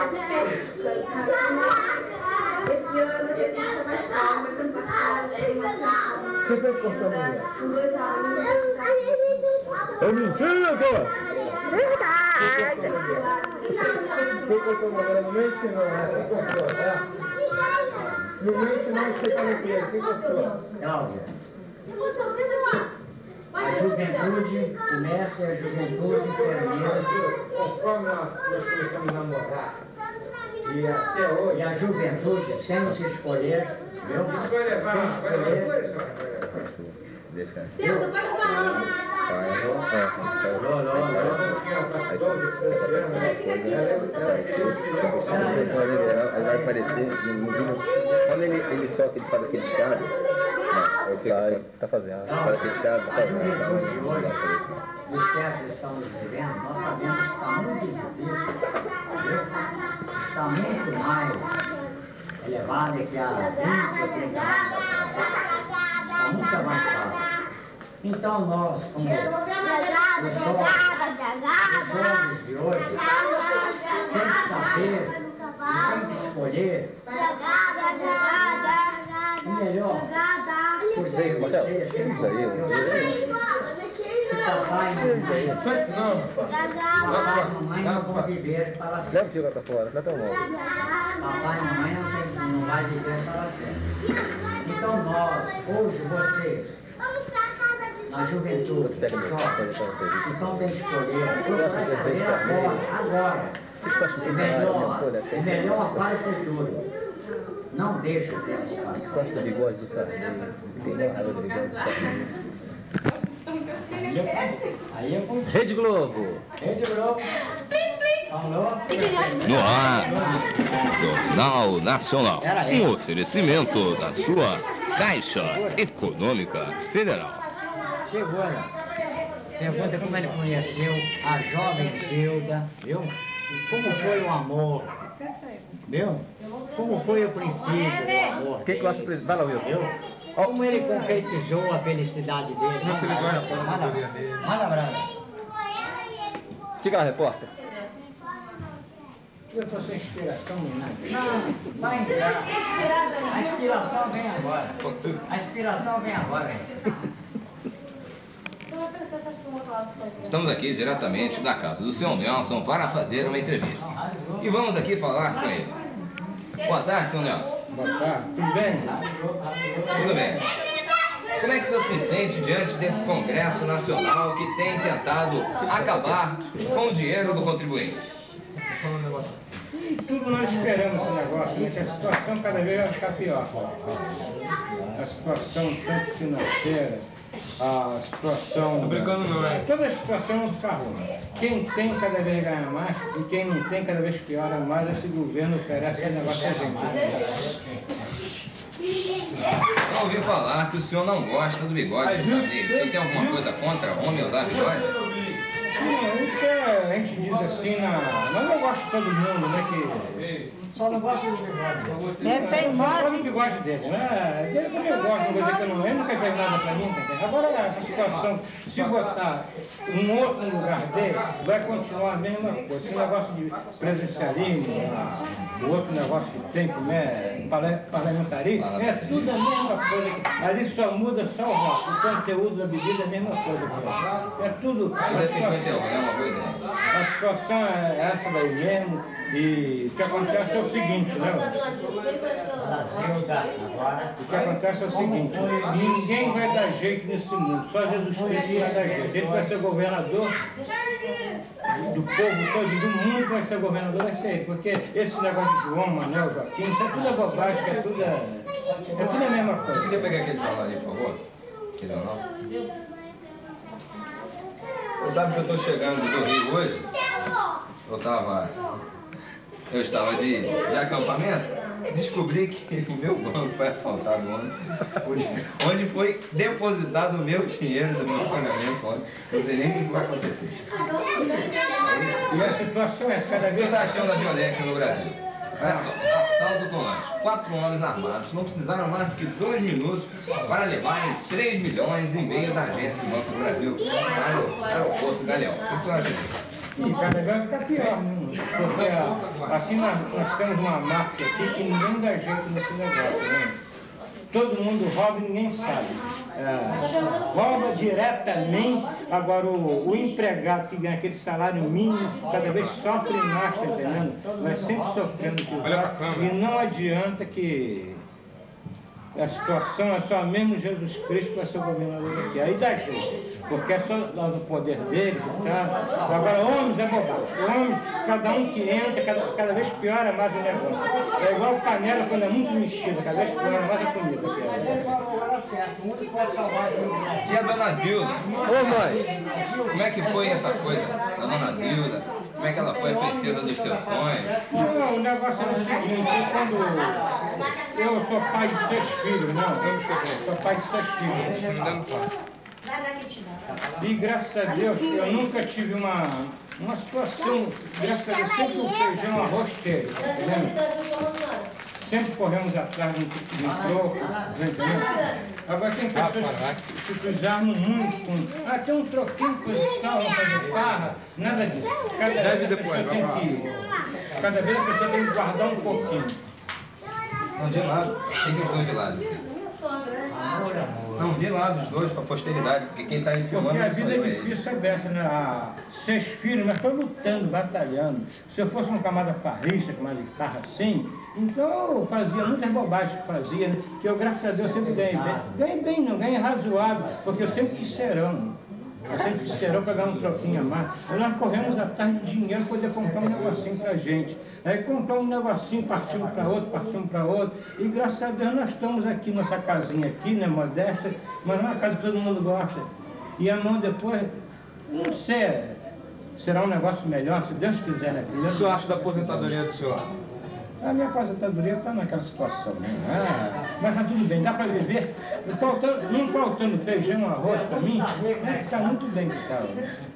esse ano a gente está mais calma, mas ano passado chegou uma Quem foi cortando isso? são dois alunos. É mentira, agora! Verdade. Quem cortou agora? Não mente não, né? Quem cortou, tá? Não mente não, você tá nesse aí. Quem cortou? Cláudia, Emoção, senta lá. a juventude começa a juventude termina. Conforme nós, nós começamos a namorar, e até hoje... E a juventude tem que escolher, viu? Isso vai levar, Tem que vai levar escolher. duas horas. Deixa. Senta, pode falar. Vai, eu vou. Não, não, não. Aí vai aparecer, quando ele, ele solta, ele faz aquele chave, não, sai, tá fazendo, faz aquele chave, tá A fazendo, juventude de hoje, tá do século que estamos vivendo, nós sabemos que está muito difícil, viu? Está muito mais elevado que há vinte ou trinta anos atrás. Está muito avançado. Então nós, como os jovens, os jovens de hoje, temos que saber, temos que escolher o melhor por vocês, que não eu sei. Que papai e mamãe, papai e mamãe não vão viver para sempre. Leva o tio lá pra fora, não é tão longe. Papai e mamãe não, tem, não vai viver para sempre. Então nós, hoje vocês, na juventude, jovens, então tem que escolher, procurar escolher agora, agora. O melhor, o melhor para o futuro. Não deixe o tempo passar. Só esse bigode de sardinha, tem uma raiva do bigode de sardinha. Aí é, aí é contigo. Rede Globo! Rede Globo. Falou? No ar, Jornal Nacional. Um oferecimento da sua Caixa Econômica Federal. Chegou, né? Pergunta como ele conheceu a jovem Zilda, viu? Como foi o amor, viu? Como foi o princípio do amor. O que, que eu acho que vai lá, Wilson? Viu? Como ele concretizou a felicidade dele. Nossa, ele gosta da Manda, manda, Branda. Fica lá, repórter. Eu estou sem inspiração nem nada. Não, vai entrar. A inspiração vem agora. A inspiração vem agora. Você vai pensar se acha que eu vou falar Estamos aqui diretamente da casa do senhor Nelson para fazer uma entrevista. E vamos aqui falar com ele. Boa tarde, senhor Nelson. Boa tarde, tudo bem? Tudo bem. Como é que o senhor se sente diante desse Congresso Nacional que tem tentado acabar com o dinheiro do contribuinte? E tudo nós esperamos esse negócio, né? Que a situação cada vez vai ficar pior. A situação tanto financeira, a situação... Tô brincando não, é? Toda a situação vai ficar ruim. Quem tem cada vez ganha mais e quem não tem cada vez piora mais. Esse governo oferece esse negócio a gente. Eu ouvi falar que o senhor não gosta do bigode dessa vez. O senhor tem alguma coisa contra homem usar bigode? Não, isso é, a gente diz assim, na, mas eu gosto de todo mundo, né, que... Só não gosta do bigode. É teimoso. Só do bigode dele, né? Dele também eu gosto, não vou dizer que eu não... Ele nunca fez nada pra mim, tá? Agora, essa situação, se botar um outro no lugar dele, vai continuar a mesma coisa. Esse negócio de presencialismo, o outro negócio que tem, como é parlamentarismo, é tudo a mesma coisa. Ali só muda só o voto. O conteúdo da bebida é a mesma coisa. É tudo... A situação, a situação é essa daí mesmo. E o que acontece é o seguinte, né? O que acontece é o seguinte, ninguém vai dar jeito nesse mundo, só Jesus Cristo vai dar jeito. Ele vai ser governador do povo todo, do mundo vai ser governador, vai ser ele. Porque esse negócio de João, Manuel, Joaquim, isso é tudo bobagem, que é tudo, é, é tudo a mesma coisa. Queria pegar aquele celular ali, por favor? Queria não? Você sabe que eu estou chegando do Rio hoje? Eu estava... Eu estava de, de acampamento, descobri que o meu banco foi assaltado ontem, onde foi depositado o meu dinheiro do meu pagamento ontem. Não sei nem o que vai acontecer. E a situação é essa, cada vez... O senhor está achando a violência no Brasil? Olha só, assalto com lanche. Quatro homens armados não precisaram mais do que dois minutos para levarem três milhões e meio da agência do Banco do Brasil para o aeroporto Galeão. O que o senhor acha disso? E cada vez vai ficar pior, né? Porque assim nós, nós temos uma marca aqui que ninguém dá jeito nesse negócio, né? Todo mundo rouba e ninguém sabe. É, rouba diretamente, agora o, o empregado que ganha aquele salário mínimo, cada vez sofre mais, tá entendendo? Vai sempre sofrendo por lá, e não adianta que... A situação é só mesmo Jesus Cristo para ser o governador aqui. Aí dá jeito, porque é só no poder dele. Tá? Agora, homens é bobagem. Homens, cada um que entra, cada, cada vez piora mais o negócio. É igual panela quando é muito mexida, cada vez piora mais a comida. E a dona Zilda? Ô mãe, como é que foi essa coisa da dona Zilda? Como é que ela foi a princesa dos seus sonhos? Não, o negócio é o seguinte, quando eu sou pai de seis filhos, não, vamos esquecer, sou pai de seis filhos. Não dando passo. E graças a Deus, eu nunca tive uma, uma situação, graças a Deus, sempre o feijão, arroz teve, tá entendendo? Sempre corremos atrás de um troco, tá entendendo? Agora tem pessoas que se usaram muito com... Ah, tem um troquinho, coisa e tal, vamos fazer farra, nada disso. Cada vez a pessoa tem que... Cada vez a pessoa tem que guardar um pouquinho. Não, de lado. Tem que os dois de lado, assim. Não, de lado os dois, para a posteridade, porque quem está aí filmando... Porque a vida é difícil, é dessa, né? Há seis filhos, mas estou lutando, batalhando. Se eu fosse um camarada farrista, camarada de farra assim, então eu fazia muitas bobagens que fazia, né? Que eu, graças a Deus, sempre ganhei bem. Ganhei bem, não, ganhei razoável, porque eu sempre quis serão. Eu sempre quis serão para ganhar um troquinho a mais. E nós corremos atrás de dinheiro para poder comprar um negocinho para a gente. Aí compramos um negocinho, partimos para outro, partimos para outro. E graças a Deus nós estamos aqui, nossa casinha aqui, né, modesta, mas é uma casa que todo mundo gosta. E a mão depois, não sei, será um negócio melhor, se Deus quiser, né? O que o senhor acha da aposentadoria do senhor? A minha aposentadoria está naquela situação, né? Ah, mas está tudo bem, dá para viver. Faltando, não faltando feijão, arroz para mim, está muito bem que está.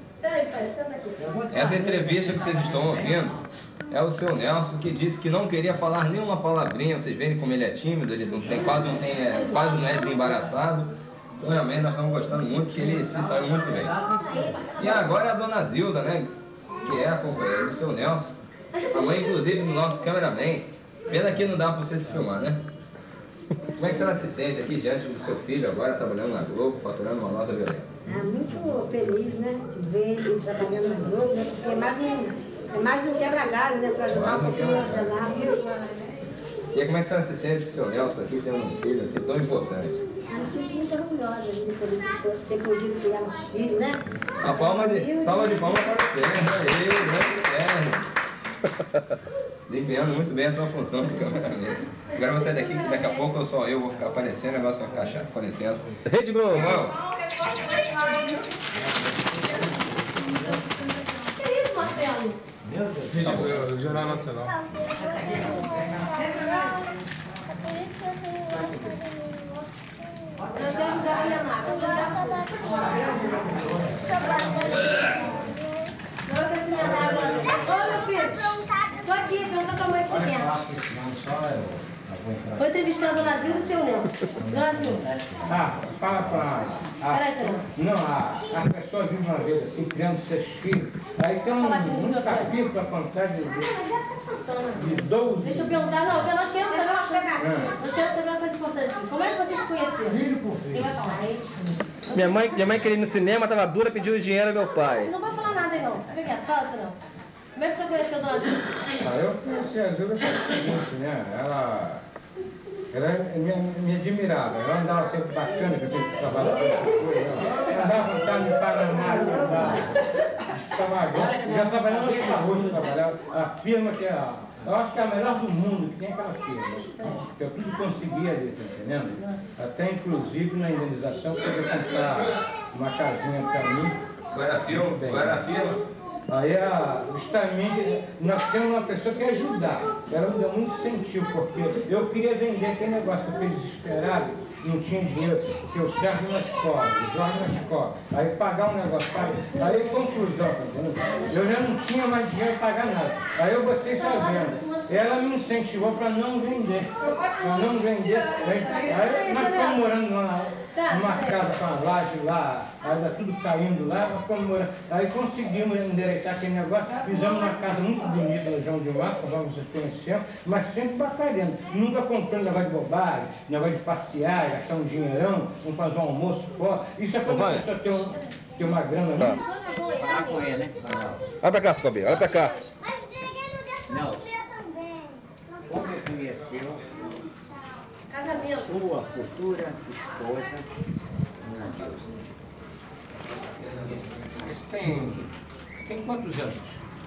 Essa entrevista que vocês estão ouvindo é o seu Nelson, que disse que não queria falar nenhuma palavrinha. Vocês veem como ele é tímido, ele não tem, quase, não tem, é, quase não é desembaraçado. Então, realmente, nós estamos gostando muito, que ele se saiu muito bem. E agora a dona Zilda, né, que é a companheira do seu Nelson, a mãe, inclusive, do nosso cameraman. Pena que não dá para você se filmar, né? Como é que a senhora se sente aqui diante do seu filho agora trabalhando na Globo, faturando uma nota violenta? É muito feliz, né? De ver ele trabalhando na Globo, né? Porque é mais um, é mais um quebra-galho, né? Para ajudar um pouquinho a ordenar. E aí, como é que a senhora se sente que o seu Nelson aqui tem um filho assim tão importante? Eu me sinto muito orgulhosa de poder ter podido criar os filhos, né? A palma de, palma de palma para você, né? Aí, desempenhando muito bem a sua função de cameraman. Agora eu vou sair daqui, que daqui a pouco eu só eu vou ficar aparecendo, o negócio vai ficar chato. Com licença. Rede Globo! Que isso, Marcelo? Meu Deus. Rede Globo, Jornal Nacional. Eu quero jogar minha máquina. Não, eu preciso de água. Ô, meu filho. Tô aqui, pergunta pra mãe que você quer. Vou entrevistar a Dona Zilda e o seu Nelson. Dona Zilda. Ah, fala pra... Peraí, senhor. Não, a, a pessoa vive uma vez assim, criando seus filhos. Aí tem um, um capítulo pra contar de, de doze... Deixa eu perguntar, não, porque nós queremos saber uma coisa. Nós queremos saber uma coisa importante. Como é que vocês se conheceram? Filho por filho. Quem vai falar? Minha mãe, minha mãe queria ir no cinema, tava dura, pediu dinheiro ao meu pai. Você não vai falar nada aí, não. Fica quieto, fala, senão. Como é que você conheceu a Dona Zilda? Ah, eu conheci a Zilda pelo seguinte, né? Ela... Ela me, me admirava, ela andava sempre bacana, que eu sempre trabalhava com coisa. Andava com carne de Panamá, andava. Já trabalhava no arroz, trabalhava. A firma que é a. Eu acho que é a melhor do mundo, que tem aquela firma. Eu tudo conseguia ali, tá entendendo? Até inclusive na indenização, poder comprar uma casinha para mim. Qual era a firma? Qual era a firma? Aí, justamente, nós temos uma pessoa que ajudar. Ela me deu muito sentido, porque eu queria vender aquele negócio que eu fiquei desesperado, não tinha dinheiro, porque o Sérgio na escola, o Jorge na escola. Aí pagar um negócio, para... aí conclusão, tá entendendo? Eu já não tinha mais dinheiro para pagar nada. Aí eu botei só venda. Ela me incentivou para não vender, para não vender. Aí nós ficamos morando numa, numa casa com a laje lá, aí tá tudo caindo lá, nós ficamos morando. Aí conseguimos endereitar aquele negócio, fizemos uma casa muito bonita no João de Marco, como vocês conheceram, mas sempre batalhando, nunca comprando negócio de bobagem, negócio de passear, gastar um dinheirão, vamos fazer um almoço fora. Isso é quando a pessoa tem, um, tem uma grana, né? Falar com ele, né? Olha pra cá, Scobie, olha pra cá. Não. Como eu conheceu Casamento. sua futura esposa, Dona Dilza? Isso tem, tem quantos anos?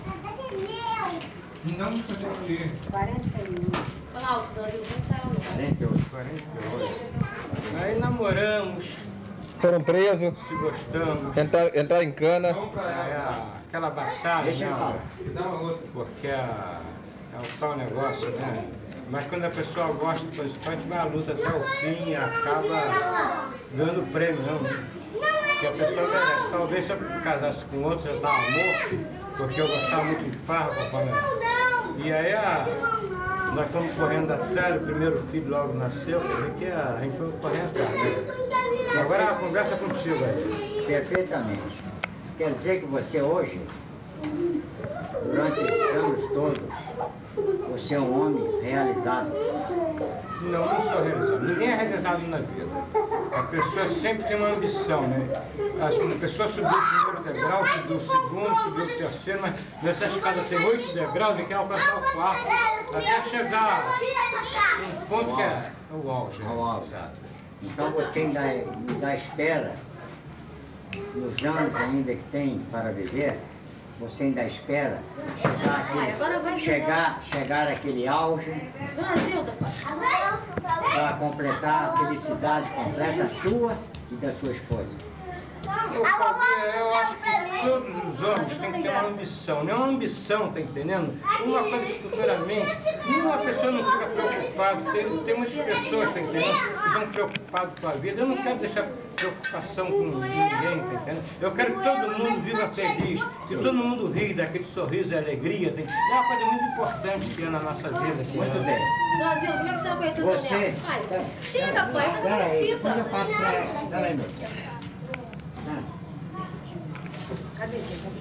Não, fazer o quê? quarenta e um. Fala alto, Dona Zilda, não saiu não. quarenta e oito. quarenta e oito. Aí namoramos, Foram presos, se gostamos. entraram, entraram em cana. Aí a- aquela batalha, Deixa ele né? falar. Dá uma outra, porque a, é o tal negócio, né? Mas quando a pessoa gosta do participante, vai à luta até o fim e acaba ganhando prêmio, não. Porque a pessoa merece. Talvez se eu casasse com outro, eu tava morto, porque eu gostava muito de farra, papai. E aí a, nós estamos correndo atrás, o primeiro filho logo nasceu, quer dizer que a, a gente foi correndo atrás, né? Agora a conversa é contigo aí. Perfeitamente. Quer dizer que você hoje, durante esses anos todos, você é um homem realizado. Não, não sou realizado. Ninguém é realizado na vida. A pessoa sempre tem uma ambição, né? A pessoa subiu o primeiro degrau, subiu o segundo, subiu o terceiro, mas nessa escada tem oito degraus e quer alcançar o quarto, até chegar um ponto que é o auge. Ao auge. Então você ainda, ainda espera, nos anos ainda que tem para viver, você ainda espera chegar, aquele, chegar, chegar àquele auge Dona Zilda, para completar a felicidade completa sua e da sua esposa. Eu, eu acho que todos os homens têm que ter uma ambição, não é uma ambição, tá entendendo? Uma coisa que futuramente, uma pessoa não fica preocupada, tem, tem muitas pessoas, tá entendendo, que estão preocupadas com a vida. Eu não quero deixar preocupação com ninguém, tá entendendo? Eu quero que todo mundo viva feliz, que todo mundo ri daquele sorriso e alegria, tem, é uma coisa muito importante que é na nossa vida. Muito bem. Dona Zilda, como é que você conheceu o seu Você- Nelson? Pai, chega, pai, tá Espera dando aí, depois eu fita. passo para ela. Espera aí, meu filho. Ah, Cadê você?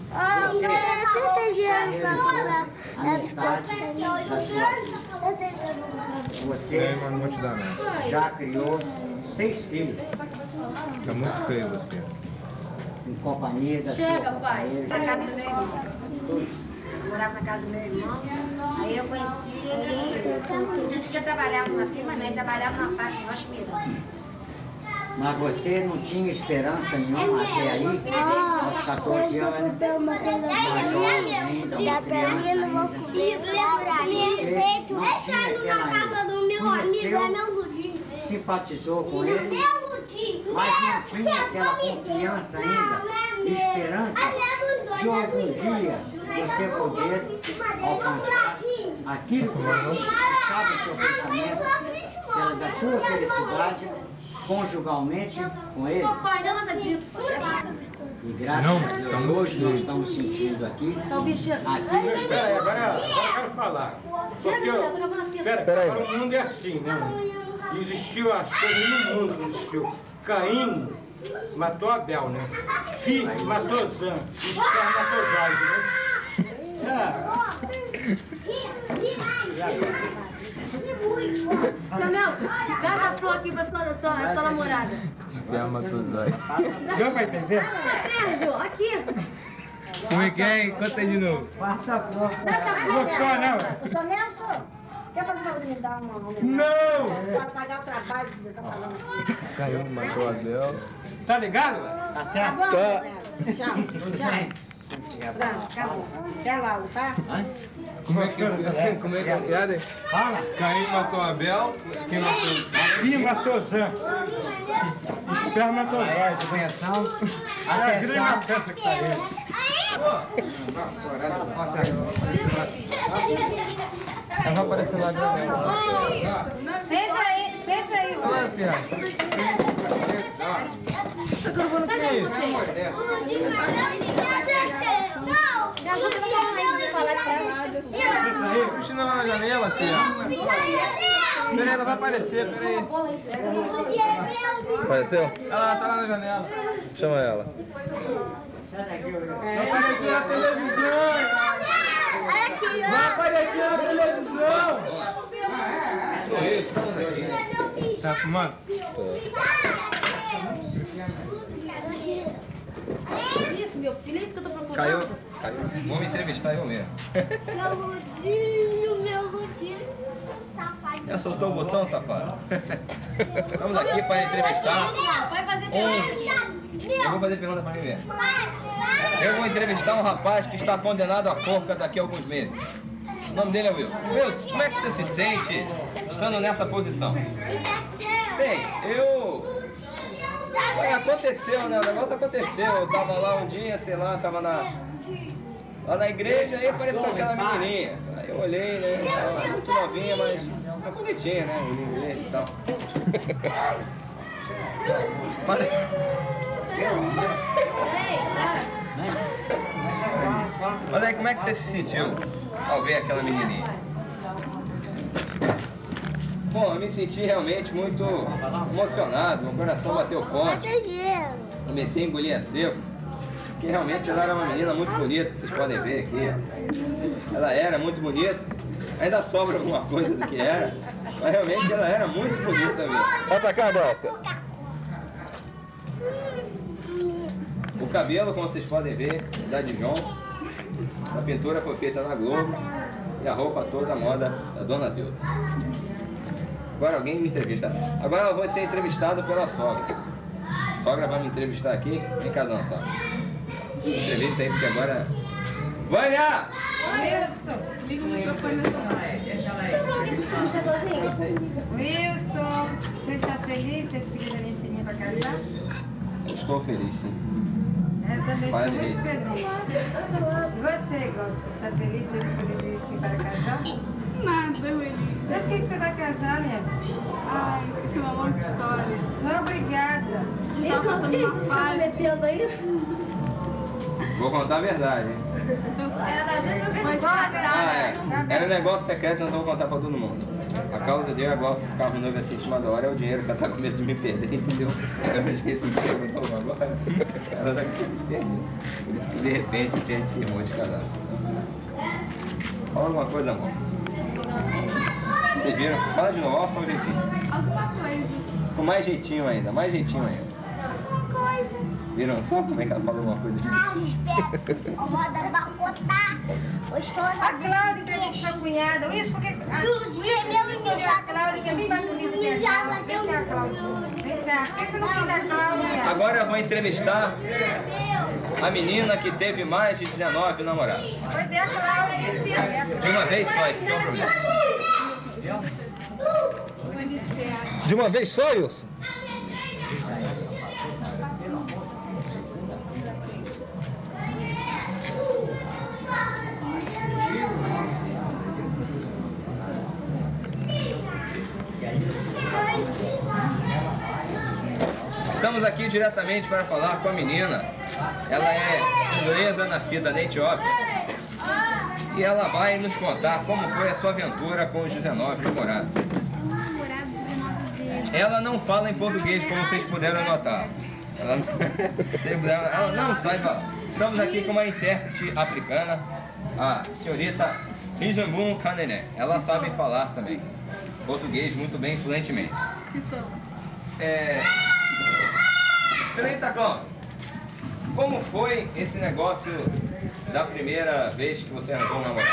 Ah, Você eu tenho dinheiro pra realizou comprar. a metade da sua vida. Eu tenho dinheiro pra comprar. Você Mas não vou te dar nada. já criou seis filhos Tá muito feio você. em companhia da Chega, sua pai. companheira. Na casa do meu irmão. Morava na casa do meu irmão. Aí eu conheci ele. Ele disse que eu trabalhava numa firma, né? Ele trabalhava numa fábrica, nós miramos. Mas você não tinha esperança nenhuma até aí, aos quatorze anos, maior ainda, uma criança ainda. Você não tinha aquela conheceu, simpatizou com ele, mas não tinha aquela confiança ainda, esperança de algum dia você poder alcançar aquilo que estava no seu pensamento, que era da sua felicidade, conjugalmente com ele. Papai, não nada disso. E graças Não, a Deus, estamos hoje nós estamos sentindo aqui, Então, bicho. aqui Espera aí, agora, agora eu quero falar. Porque, ó, espera, Espera aí. agora o mundo é assim, né? Existiu as coisas no mundo, não existiu. Caim matou Abel, né? Fi matou Zã, espermatozoide, né? É. Seu Nelson, dá essa flor aqui pra sua, sua, sua namorada. Espermatozoide. Deu pra entender? Sérgio, aqui. Como é que é? Conta aí de novo. passa a flor. Dá essa Não flor. gostou, não? Eu sou Nelson. Quer pra me dar uma homenagem? Não! Para pagar o trabalho que você tá falando. Caiu, matou a Abel. Tá ligado? Tá Tá certo? bom? Tá. Tchau. Tchau. Pronto, acabou. Até logo, tá? Como é que é? Como é que é a piada? Fala. Caim matou Abel. Quem matou? Fi matou Zã, espermatozoide. Atenção, É a grande atenção. peça que tá aí. Ela vai aparecer lá dentro. Senta aí, senta aí. Olha assim, ó. Você tá gravando o que é isso? Me ajuda a falar que é rádio. Isso aí, puxa lá na janela, assim, ó. Peraí, ela vai aparecer, peraí. Apareceu? Ela tá lá na janela. Chama ela. Vai aparecer na televisão! Vai aparecer na televisão! Tá fumando? Isso, meu filho, é isso que eu tô procurando. Caiu. Caiu. Vou me entrevistar eu mesmo. Meu ludinho, meu ludinho. Já soltou o botão, safado? Estamos aqui para entrevistar. Vai fazer Um... Eu vou fazer pergunta para mim mesmo. Eu vou entrevistar um rapaz que está condenado à forca daqui a alguns meses. O nome dele é Wilson. Wilson, como é que você se sente estando nessa posição? Bem, eu... Ué, aconteceu, né? O negócio aconteceu. Eu tava lá um dia, sei lá, tava na... lá na igreja, aí apareceu aquela menininha. Aí eu olhei, né? Ela muito novinha, mas é bonitinha, né? Menino verde e tal. Mas... Mas aí, como é que você se sentiu ao ver aquela menininha? Bom, eu me senti realmente muito emocionado, meu coração bateu forte. Comecei a engolir a seco, porque realmente ela era uma menina muito bonita, que vocês podem ver aqui. Ela era muito bonita, ainda sobra alguma coisa do que era, mas realmente ela era muito bonita mesmo. Vai pra cá, Délcia. O cabelo, como vocês podem ver, da Dijon. A pintura foi feita na Globo e a roupa toda a moda da Dona Zilda. Agora alguém me entrevista. Agora eu vou ser entrevistado pela sogra. A sogra vai me entrevistar aqui. Vem cá, Dona Sogra. Entrevista aí, porque agora... Vânia! Wilson! Liga o microfone. Você falou que esse filme está sozinho? Wilson! Você está feliz de ter escolhido a minha filhinha para casar? Eu estou feliz, sim. Eu também Para estou de muito feliz. Você gosta? Está feliz de ter escolhido isso para casar? Nada, Willy. Por que que você vai casar, minha filha? Ai, isso é uma longa história. Não, obrigada. Já passando uma Você tá fase. metendo aí? Vou contar a verdade, hein? Então Ah, é. Era um negócio secreto, não vou contar pra todo mundo. A causa dele, a Glaucia ficava noiva assim em cima da hora, é o dinheiro, que ela tá com medo de me perder, entendeu? Eu esqueci de perguntar agora. Ela tá com medo de me perder. Por isso que de repente assim, a gente se irmou de casar. Fala alguma coisa, amor. Vocês viram? Fala de novo, olha só um jeitinho. Alguma coisa. Com mais jeitinho ainda, mais jeitinho ainda. Alguma coisa. Viram só como é que ela fala alguma coisa? Ah, espécie. Roda bacotá. Gostosa. A Cláudia entrevistou a cunhada. Isso porque... Tudo dia meu e A Cláudia, que é bem mais bonita que a Cláudia. Vem cá, Cláudia. Vem cá. Por que você não quis a Cláudia? Agora eu vou entrevistar a menina que teve mais de dezenove namorados. Pois é, a Cláudia. De uma vez só, esse que é o problema. De uma vez só, Wilson? Estamos aqui diretamente para falar com a menina. Ela é inglesa, nascida na Etiópia. E ela vai nos contar como foi a sua aventura com os dezenove namorados. Ela não fala em português, como vocês puderam notar. Ela não, ela não sabe falar. Estamos aqui com uma intérprete africana, a senhorita Rizambun Kanené. Ela sabe falar também português muito bem, fluentemente. É... Senhorita Cláudia, como foi esse negócio da primeira vez que você arranjou um namorado?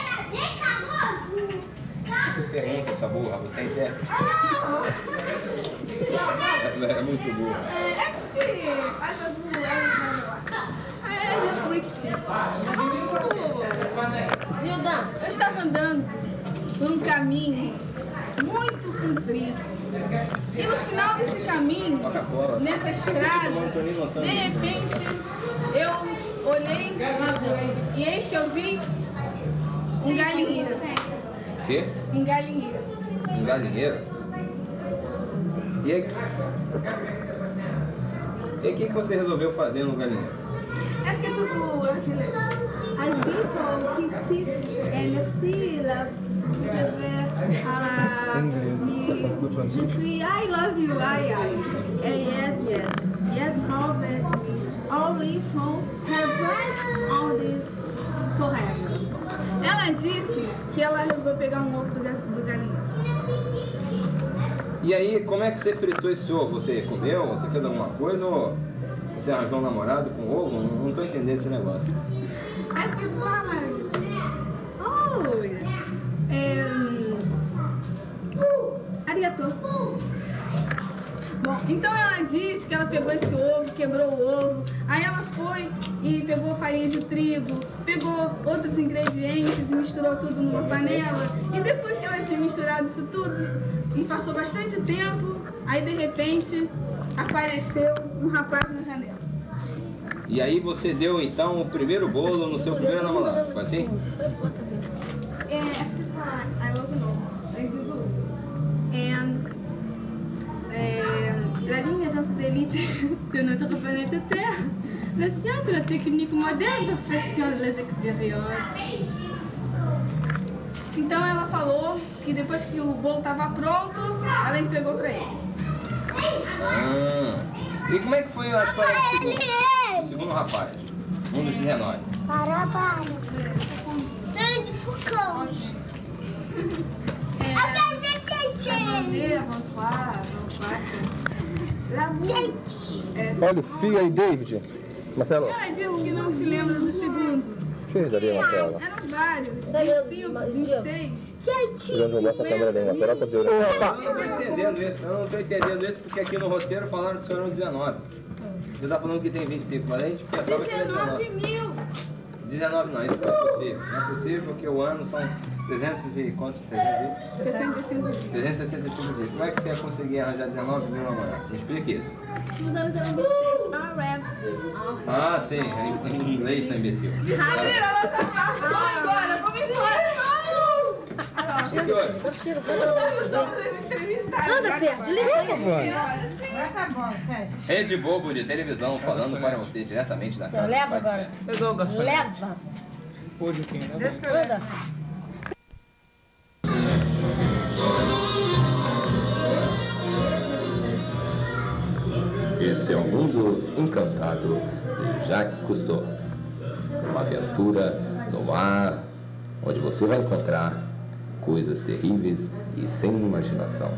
Pergunta, sua burra, você é intérprete? Ela é muito burra. É porque essa burra é desconhecida. Zilda, eu estava andando por um caminho muito comprido. E no final desse caminho, nessa estrada, de repente, eu olhei e eis que eu vi um galinheiro. O quê? Um galinheiro. Um galinheiro? E aí, e aí, o que que você resolveu fazer no galinheiro? É porque tipo, as people qui et merci la je suis I love you I I yes yes yes Robert only from her breath on the forever. Ela disse que ela resolveu pegar um ovo do, do galinheiro. E aí, como é que você fritou esse ovo? Você comeu? Você fez alguma coisa? Ou você arranjou um namorado com ovo? Não, não tô entendendo esse negócio. É porque tu fala mais. Oh, um, arigato. Bom, então ela disse que ela pegou esse ovo, quebrou o ovo, aí ela foi e pegou farinha de trigo, pegou outros ingredientes e misturou tudo numa panela. E depois que ela tinha misturado isso tudo e passou bastante tempo, aí de repente apareceu um rapaz na janela. E aí você deu então o primeiro bolo no seu primeiro namorado, foi assim? É, é pra falar, I love you. And euh, la ligne est un satellite de notre planète Terre. La science et la technique moderne perfectionnent les expériences. Então ela falou que depois que o bolo estava pronto, ela entregou para ele. Ah, e como é que foi a história do segundo, do segundo rapaz? Um dos dezenove. Para, para. Gente, focão. Olha o fio aí, David. Marcelo. Ela disse que não se lembra do segundo. Fez ali, Marcelo. Eram vários. vinte e cinco, vinte e seis. Eu jogou essa câmera daí, Marcelo. Tá deu. Eu não tô entendendo isso. Eu não tô entendendo isso porque aqui no roteiro falaram que o senhor é um dezenove. Você tá falando que tem vinte e cinco, mas a gente pensava que era dezenove mil. dezenove não, isso não é possível. Não é possível porque o ano são trezentos e quantos? sessenta e cinco dias. trezentos e sessenta e cinco dias. Como é que você ia conseguir arranjar dezenove mil namorados? Me explique isso. Os anos eram vocês, Arabs. Ah, sim, em, em inglês, seu imbecil. Vamos embora, vamos embora. O que houve? Anda, Sérgio, desliga aí. Rede Bobo de televisão falando para você diretamente da casa. Leva agora. Leva. Hoje aqui, né? Deixa que eu ver. Esse é o Mundo Encantado de Jacques Cousteau. Uma aventura no mar, onde você vai encontrar coisas terríveis e sem imaginação.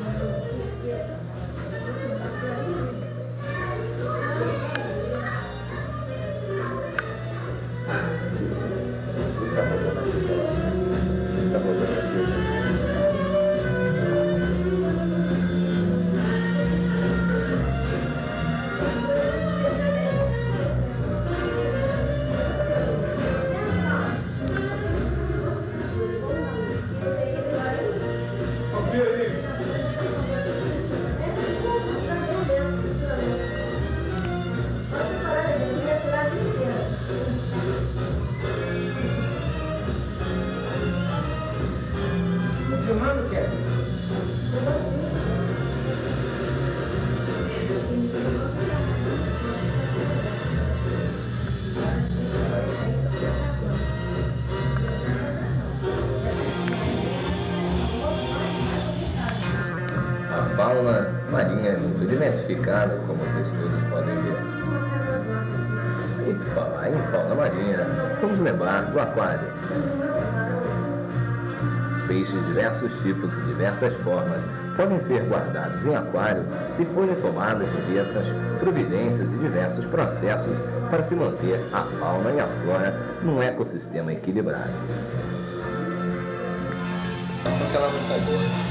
A fauna marinha é muito diversificada, como vocês todos podem ver. E por falar em fauna marinha, vamos lembrar do aquário. Peixes de diversos tipos e diversas formas podem ser guardados em aquário se forem tomadas diversas providências e diversos processos para se manter a fauna e a flora num ecossistema equilibrado. Só que ela não sai boa.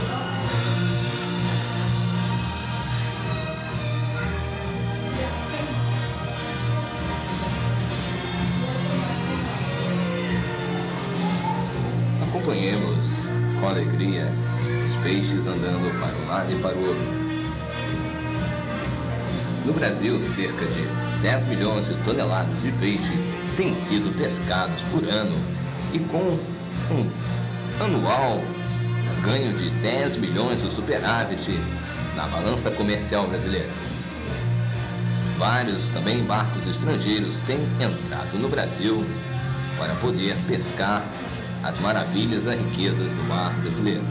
Acompanhemos com alegria os peixes andando para um lado e para o outro. No Brasil, cerca de dez milhões de toneladas de peixe têm sido pescados por ano e com um anual ganho de dez milhões de superávit na balança comercial brasileira. Vários também barcos estrangeiros têm entrado no Brasil para poder pescar as maravilhas e riquezas do mar brasileiro.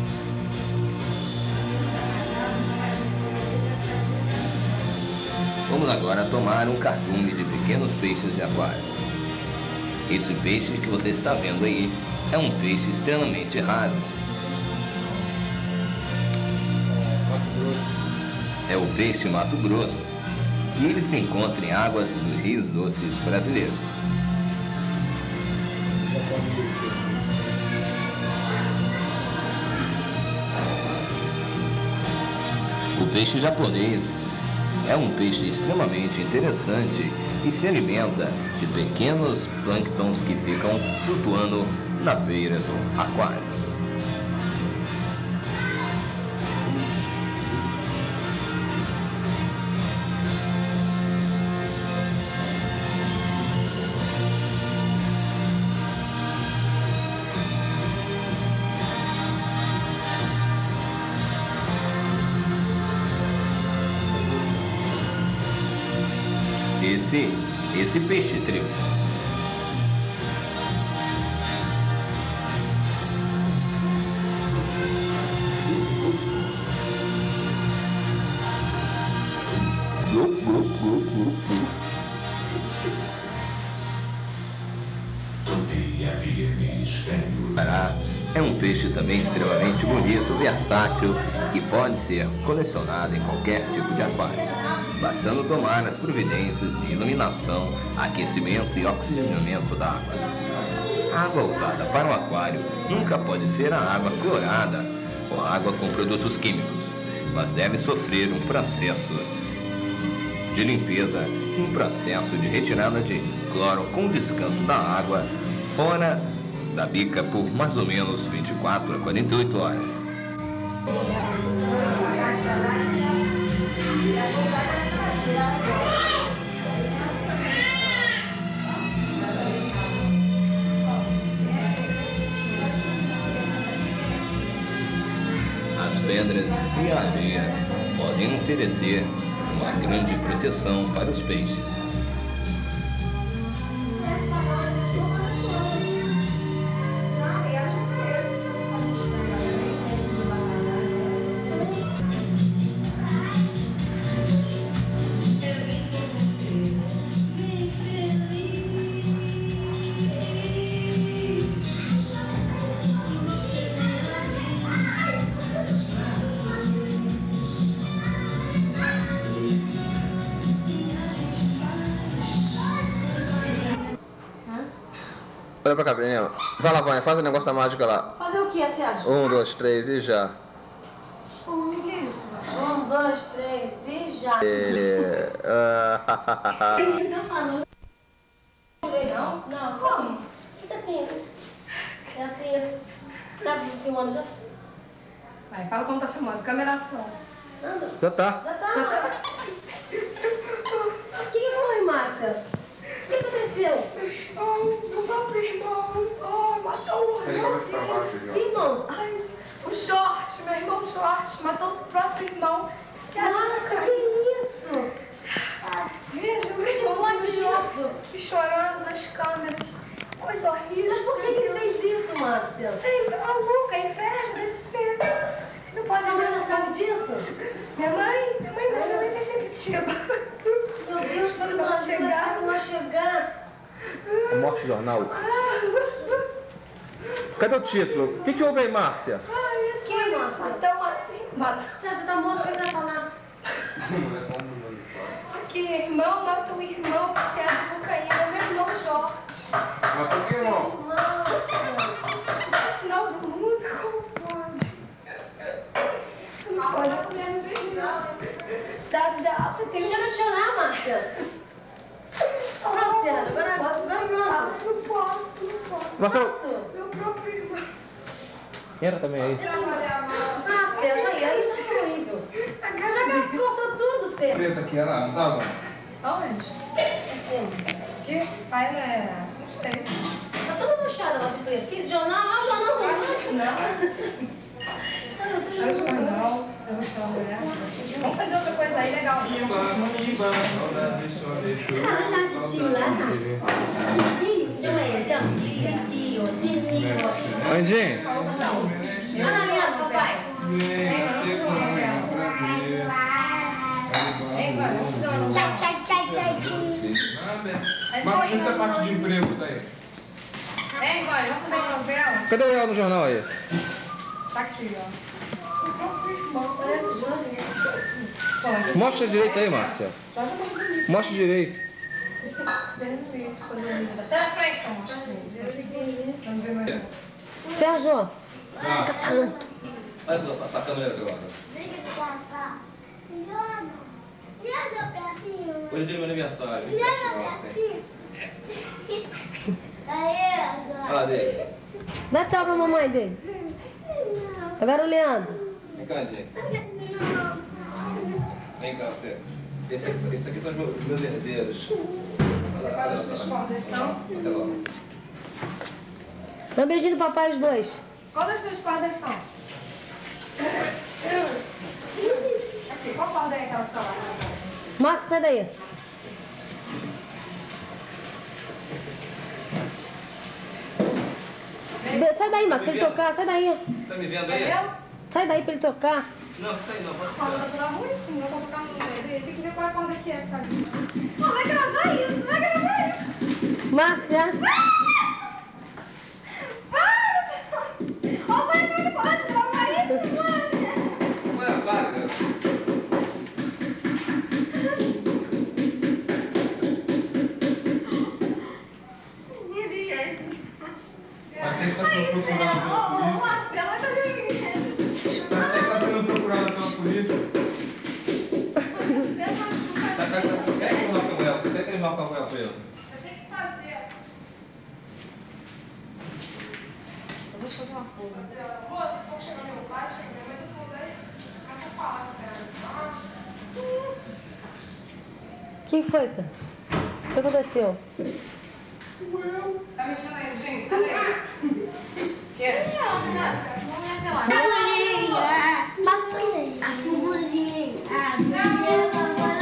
Vamos agora tomar um cardume de pequenos peixes de aquário. Esse peixe que você está vendo aí é um peixe extremamente raro. É o peixe Mato Grosso e ele se encontra em águas dos rios doces brasileiros. O peixe japonês é um peixe extremamente interessante e se alimenta de pequenos plânctons que ficam flutuando na beira do aquário. Esse, esse peixe trigo. Pará é um peixe também extremamente bonito, versátil e pode ser colecionado em qualquer tipo de aquário, bastando tomar as providências de iluminação, aquecimento e oxigenamento da água. A água usada para o aquário nunca pode ser a água clorada ou água com produtos químicos, mas deve sofrer um processo de limpeza, um processo de retirada de cloro com descanso da água fora da bica por mais ou menos vinte e quatro a quarenta e oito horas. As pedras e a areia podem oferecer uma grande proteção para os peixes. Olha pra cá, menina. Vai lá, Vânia, faz o negócio da mágica lá. Fazer o que, você acha? Um, dois, três e já. O que é isso? Um, dois, três e já. É... Ele tá falando. Não, não, só. Fica assim. É assim, assim. Tá filmando já? Vai, fala como tá filmando. Câmera ação. Já tá. Já tá. Já tá. O que que foi, Marta? O que aconteceu? Oh, o próprio irmão. Oh, matou o irmão. Que irmão? Ai, o Jorge, meu irmão Jorge, matou o próprio irmão. Nossa, que isso? Veja, meu irmão Jorge aqui chorando nas câmeras. Coisa horrível. Mas por que que ele fez isso, Márcia? Sei, ele tá maluco, a inveja deve ser. Não pode Sua mãe já imaginar. sabe disso? Minha mãe? Minha mãe não, minha mãe tem sempre tido. Meu Deus, quando ela chegar, quando ela chegar. A morte jornal. Cadê o título? O que, que houve aí, Márcia? Ai, O que, Márcia? Então, mata. Você acha que tá morto? O que você vai falar? Aqui, irmão mata o irmão viciado em cocaína, meu irmão Jorge. Mas por que, irmão? Isso é o final do mundo, como pode? Você não pode comer no final. Dá, dá, você tem... Chega de chorar, Márcia. Não, Ciara, agora posso, vai pronto. Não posso, não posso. Marcelo, Meu próprio irmão. entra também aí. Ah, Céu, já ia, aí já ficou horrível. Já cortou tudo, Céu. Preta aqui, ela não tava? Aonde? Assim. Que faz é... Não sei. Tá toda manchada lá de preto. Que jornal? Ah, jornal não. Não. É o jornal, eu vou chamar a mulher. Vamos fazer outra coisa aí legal. Andinho. Olha ali, ó, papai. Vem, agora, vamos fazer uma Tchau, tchau, tchau, tchau. Mas essa parte de emprego daí? Vem, agora, vamos fazer uma novela? Cadê o ela no jornal aí? Tá aqui, ó. O próprio irmão. Parece o Jorge. Mostra direito aí, Márcia. Jorge é mais bonito. Mostra direito. Bem bonito, coisa linda. Sai da frente, só mostra. Vamos ver mais. Sérgio, fica falando. Olha a câmera agora. Hoje é dia do meu aniversário, vinte e sete de março, hein? Fala dele. Dá tchau pra mamãe dele. Agora o Leandro. Vem cá, Andinho. Vem cá, você. Esse aqui, esse aqui são os meus, os meus herdeiros. Separa os três cordas, são? Até logo. Dá um beijinho no papai, os dois. Qual das três cordas são? Aqui, qual corda é aquela que tá lá? Márcia, sai daí. Be- Sai daí, Márcia, pra ele tocar. Sai daí. Você tá me vendo aí? Entendeu? Sai daí pra ele tocar. Não, sei não, pode A corda tá toda ruim, não vou tocar no meio. Tem que ver qual é a corda que é, tá ali. Pô, vai gravar isso, vai gravar isso. Márcia. Para! Ó, mas você vai parar de gravar isso, mano. Ué, para, garoto. Mas tem que estar sendo procurado pela polícia. Mas tem que estar sendo procurado pela polícia. Tá, tá, tá. Quem é que marca o Goiás? Quem é que eles marcam o Goiás preso? Eu tenho que fazer. Eu vou te fazer uma coisa. Moça, pode chegar meu pai, chega minha mãe, eu vou dar essa palavra, cara. Que isso? O que foi, Sérgio? O que aconteceu? Tá mexendo aí, gente? Sai daí. Quer? Não, nada. Vamos lá até lá. A figurinha. A figurinha.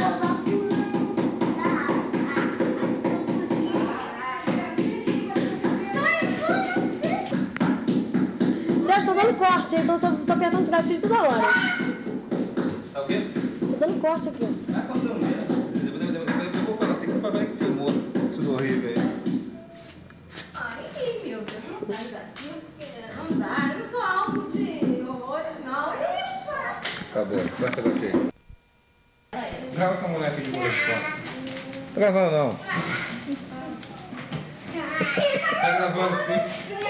Sérgio, tô dando corte, hein? Tô, tô, tô apertando esse gatilho toda hora. Tá o quê? Tô dando corte aqui. Ah, cortando mesmo. Depois, depois, depois eu vou falar assim, você vai ver que filmou. Tudo horrível aí. Ai, meu Deus, não sai daqui, porque não dá. Eu não sou alvo de horrores, não. Isso! Acabou. Corta aqui. Grava essa mulher aqui de boa de fora. Tá gravando não. Tá gravando sim.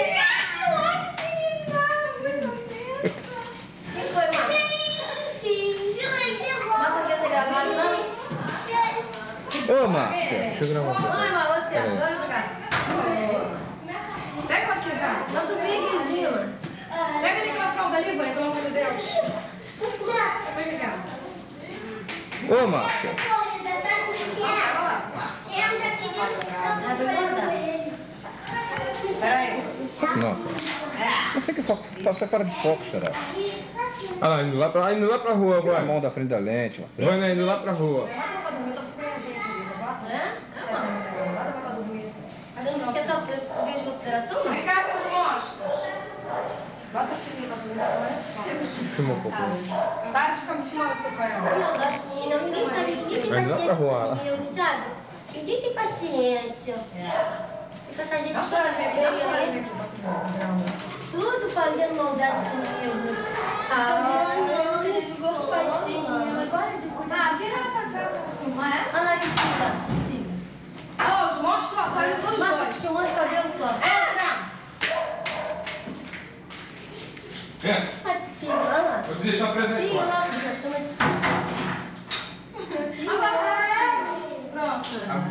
Quem foi, Márcia? Márcia quer ser gravado, não? Ô, Márcia, deixa eu gravar. Ai, mas você, olha pra cá. Pega aqui, cara. Tá sobrinha queridinha, Márcia. Pega ali aquela fralda ali, mãe, pelo amor de Deus. Pega cá. Ô, Márcia. Peraí. Não. Você que faça fora de foco, xará. Ah lá, indo lá pra, indo lá pra rua, Tira a vai. mão da frente da lente, Marcelo. Vai, né, indo lá pra rua. Você não esqueceu o subir de consideração, não? Vem cá, seus monstros. Bota a filhinha pra comer, mais só. Filma um pouco. Para de ficar me filmando, seu pai. Não, assim, não, ninguém sabe, ninguém tem Vai lá pra rua, lá. paciência comigo, sabe? Ninguém tem paciência. Fica essa gente... Dá chora, gente, dá chora aqui, tudo fazendo maldade comigo. Ah, não, ele jogou fadinho. Agora de cuidar. Ah, vira essa cara. Não é? Olha lá, Titica, Titica. Ó, os monstros saíram todos dois. Mostra que eu mostro o cabelo só. Entra! É. A Titica, olha lá. Vou te deixar preso aí Sim, fora. lá, chama Titica. Titica. Pronto.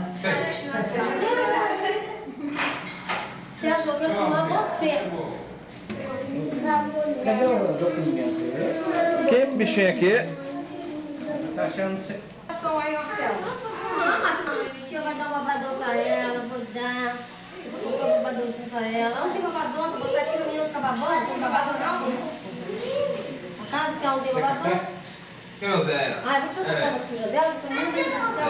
Você achou que eu ia filmar você? Cadê o documento? Que é esse bichinho aqui? Tá achando que você... Aí, Marcelo. Não, Marcelo, a gente vai dar um babador pra ela, vou dar. Eu sou um babadorzinho pra ela. Não tem babador, vou botar aqui no menino ficar babando. Tem babador não? Tá, diz que ela não tem babador? Que meu velho? Ah, eu vou te fazer a perna suja dela, você não tem que ficar.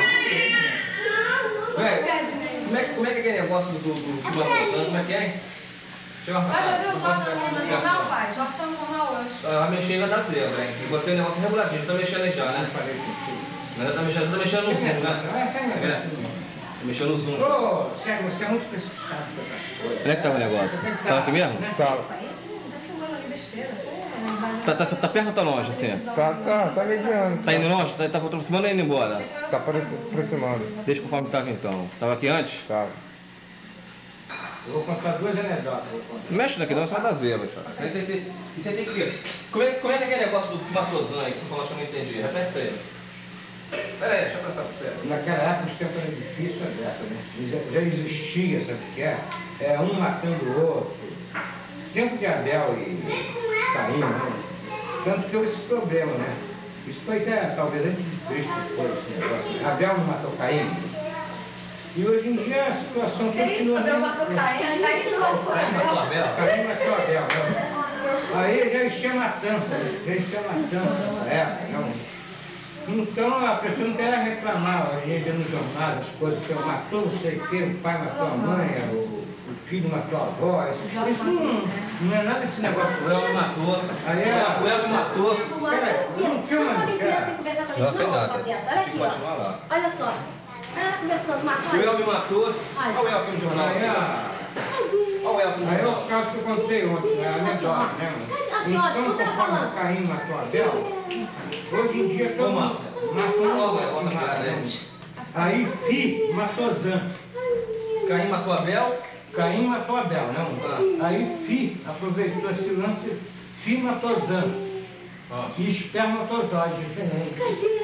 Velho, como é, que- como é que é aquele negócio do, do, do filmador? Como é que é? Deixa eu Vai já ver o Jorge no jornal, pai? Jorge tá no jornal hoje. Ah, mexendo vai dar zebra, hein? E botei o negócio reguladinho, tá mexendo aí já, né? Mas já tá mexendo, tá mexendo no zoom, né? Ah, sai, né? É. Tá mexendo no zoom. Ô, sério, você é muito precipitado com essas coisas. Onde é que tava o negócio? Tava aqui mesmo? Tava. Tá filmando ali besteira, você Tá, tá, tá perto ou tá longe, assim? Tá, tá, tá mediano. Tá indo longe? Tá, tá aproximando ou indo embora? Tá aproximando. Deixa conforme tava então. Tava aqui antes? Tava. Eu vou contar duas anedotas. Não mexe daqui não, você vai dar zebra, cara. Você tem, tem, você tem que... Como é, como é que é aquele negócio do Fimatozan aí que você falou que eu não entendi? Repete isso aí. Pera aí, deixa eu pensar pra você. Naquela época os tempos eram difíceis dessa, né? Já, já existia, sabe o que é? É um matando o outro. Tempo de Abel e Caim, né? Tanto que houve esse problema, né? Isso foi até, talvez, antes de Cristo, foi esse negócio. Abel não matou Caim. E hoje em dia a situação Que isso, continua... Abel matou Caim, tá aqui no alto. Caim matou Abel? Caim matou Abel, não. Aí já existia matança, já existia matança nessa época, não. Então a pessoa não quer reclamar, hoje em dia no jornal, as coisas que matou não sei o quê, o pai matou a mãe, o, o filho matou a avó, isso, isso não, não é nada desse negócio. O Elvio matou. Aí é... O Elvio matou. Peraí, não Você filma, sabe que criança tem cara. que conversar com a Não gente, sei não, nada. Pateta? Olha Tinha aqui, que ó. continuar lá. Olha só. Ela tá conversando, Marcos. O Elvio matou. Olha o Elvio no jornal. Aí, a- Olha o Elvio no aí é jornal. o caso que eu contei ontem, né? A anedota, né? Aqui, ó, Então, escuta ela conforme falando. Caim matou Abel, hoje em dia todo Ô, mundo Márcia. matou Olha o um negócio da piada outro. desse. Aí Fi matou Zan. Caim matou Abel. Caim matou Abel, não? Ah. Aí Fi aproveitou esse lance, Fi matou Zan. Ah. E espermatozoide diferente.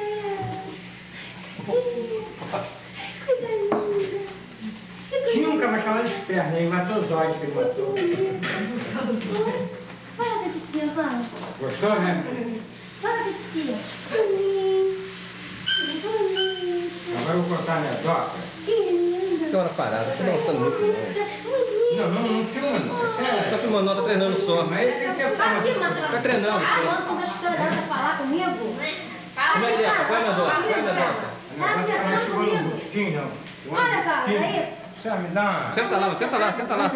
Tinha um cara chamado esperma, e matozoide que ele matou. Fala, Tetezinha, fala. Gostou, né? Fala, Tetezinha. Agora eu vou contar a anedota. Que hora parada, tá balançando muito não. Não, não, não filma não. Isso é... Tá filmando não, tá treinando só. Mas ele tem que ter Aqui, Marcelo. Tá treinando. Ah, nossa, quando a escola dela vai falar comigo, né? Fala Como é que é? aqui, Qual é a anedota? Qual é a anedota? Tá Ela conversando chegou no comigo. botequim, não. Olha, cara, aí. Você me dá uma... Senta lá, senta lá, senta lá.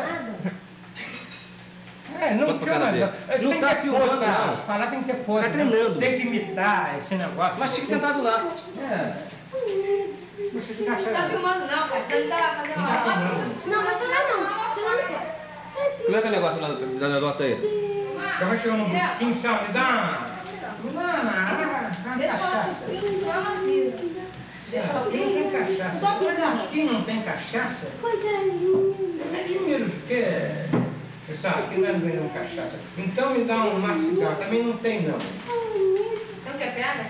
É, não Bota pra cara dele. Não Não tá tem que ter filmando, pose, cara. não. Se falar tem que ter pose. Tá treinando. Tem que imitar esse negócio. Mas tinha que sentar do lado. É. Vocês não acham... Tá filmando não, pai. Ele tá fazendo uma foto. Não, mas chorar não. Chorar não quer. Como é que é o negócio da da anedota aí? Eu vou chegar no botequim, só me dá uma... Me dá uma... uma Deixa eu falar cachaça. tossindo, não, vida. Deixa ela tem, tem cachaça. Só que Mas quem não tem cachaça, Coisa linda. é dinheiro, porque... Pessoal, aqui não é vendendo cachaça. Então me dá um macigal, também não tem não. Você não quer piada?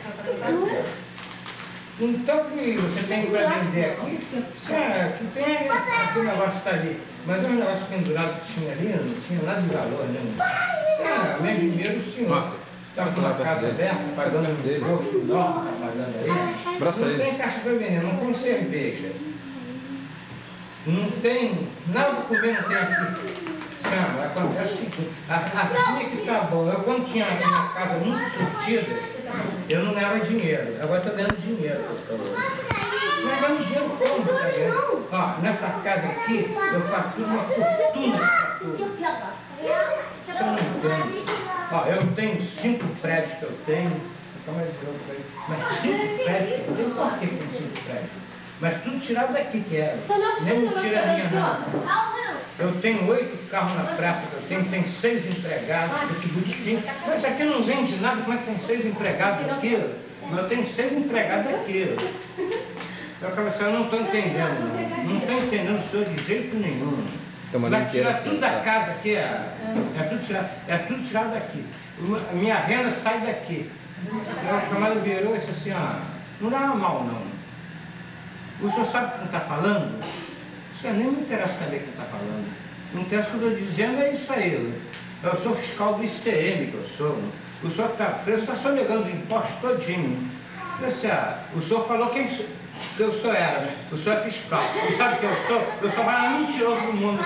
Então que você tem para vender aqui, é, que tem aqui o negócio que está ali. Mas é um negócio pendurado que tinha ali, não tinha nada de valor, né? Isso é meu dinheiro, senhor. Estava com uma casa aberta, pagando dele, gosto, dó, tá pagando aí. Abraça não ele. tem caixa para vender, não tem cerveja. Não tem, nada para comer não tem aqui. Sabe, acontece o seguinte, assim é que tá bom. Eu quando tinha uma casa muito surtida, eu não ganhava dinheiro. Agora estou ganhando dinheiro. Mas ganhando dinheiro como, tá vendo? Ó, nessa casa aqui, eu faturo uma fortuna de fatura. Você não entende. Ó, eu tenho cinco prédios que eu tenho. Mas cinco prédios que eu tenho, por que tem cinco prédios? Mas tudo tirado daqui que era. Nem me tira a minha nada. Eu tenho oito carros na praça que eu tenho, tem seis empregados, que eu seguro de mas isso aqui não vende nada, como é que tem seis empregados aqui? Eu tenho seis empregados aqui. Eu acabo assim, eu não estou entendendo, não. Não estou entendendo o senhor de jeito nenhum. Mas tirar tudo da casa aqui, é, é, tudo tirado, é tudo tirado daqui. A minha renda sai daqui. O camarada virou e disse assim, ó, não dá mal não. O senhor sabe o que está falando? O senhor nem me interessa saber o que está falando. Não interessa o que eu estou dizendo, é isso aí. Eu sou fiscal do I C M, que eu sou. O senhor está preso, está sonegando os impostos todinho. O senhor falou quem eu sou era, né? O senhor é fiscal. Você sabe quem eu sou? Eu sou o maior mentiroso do mundo.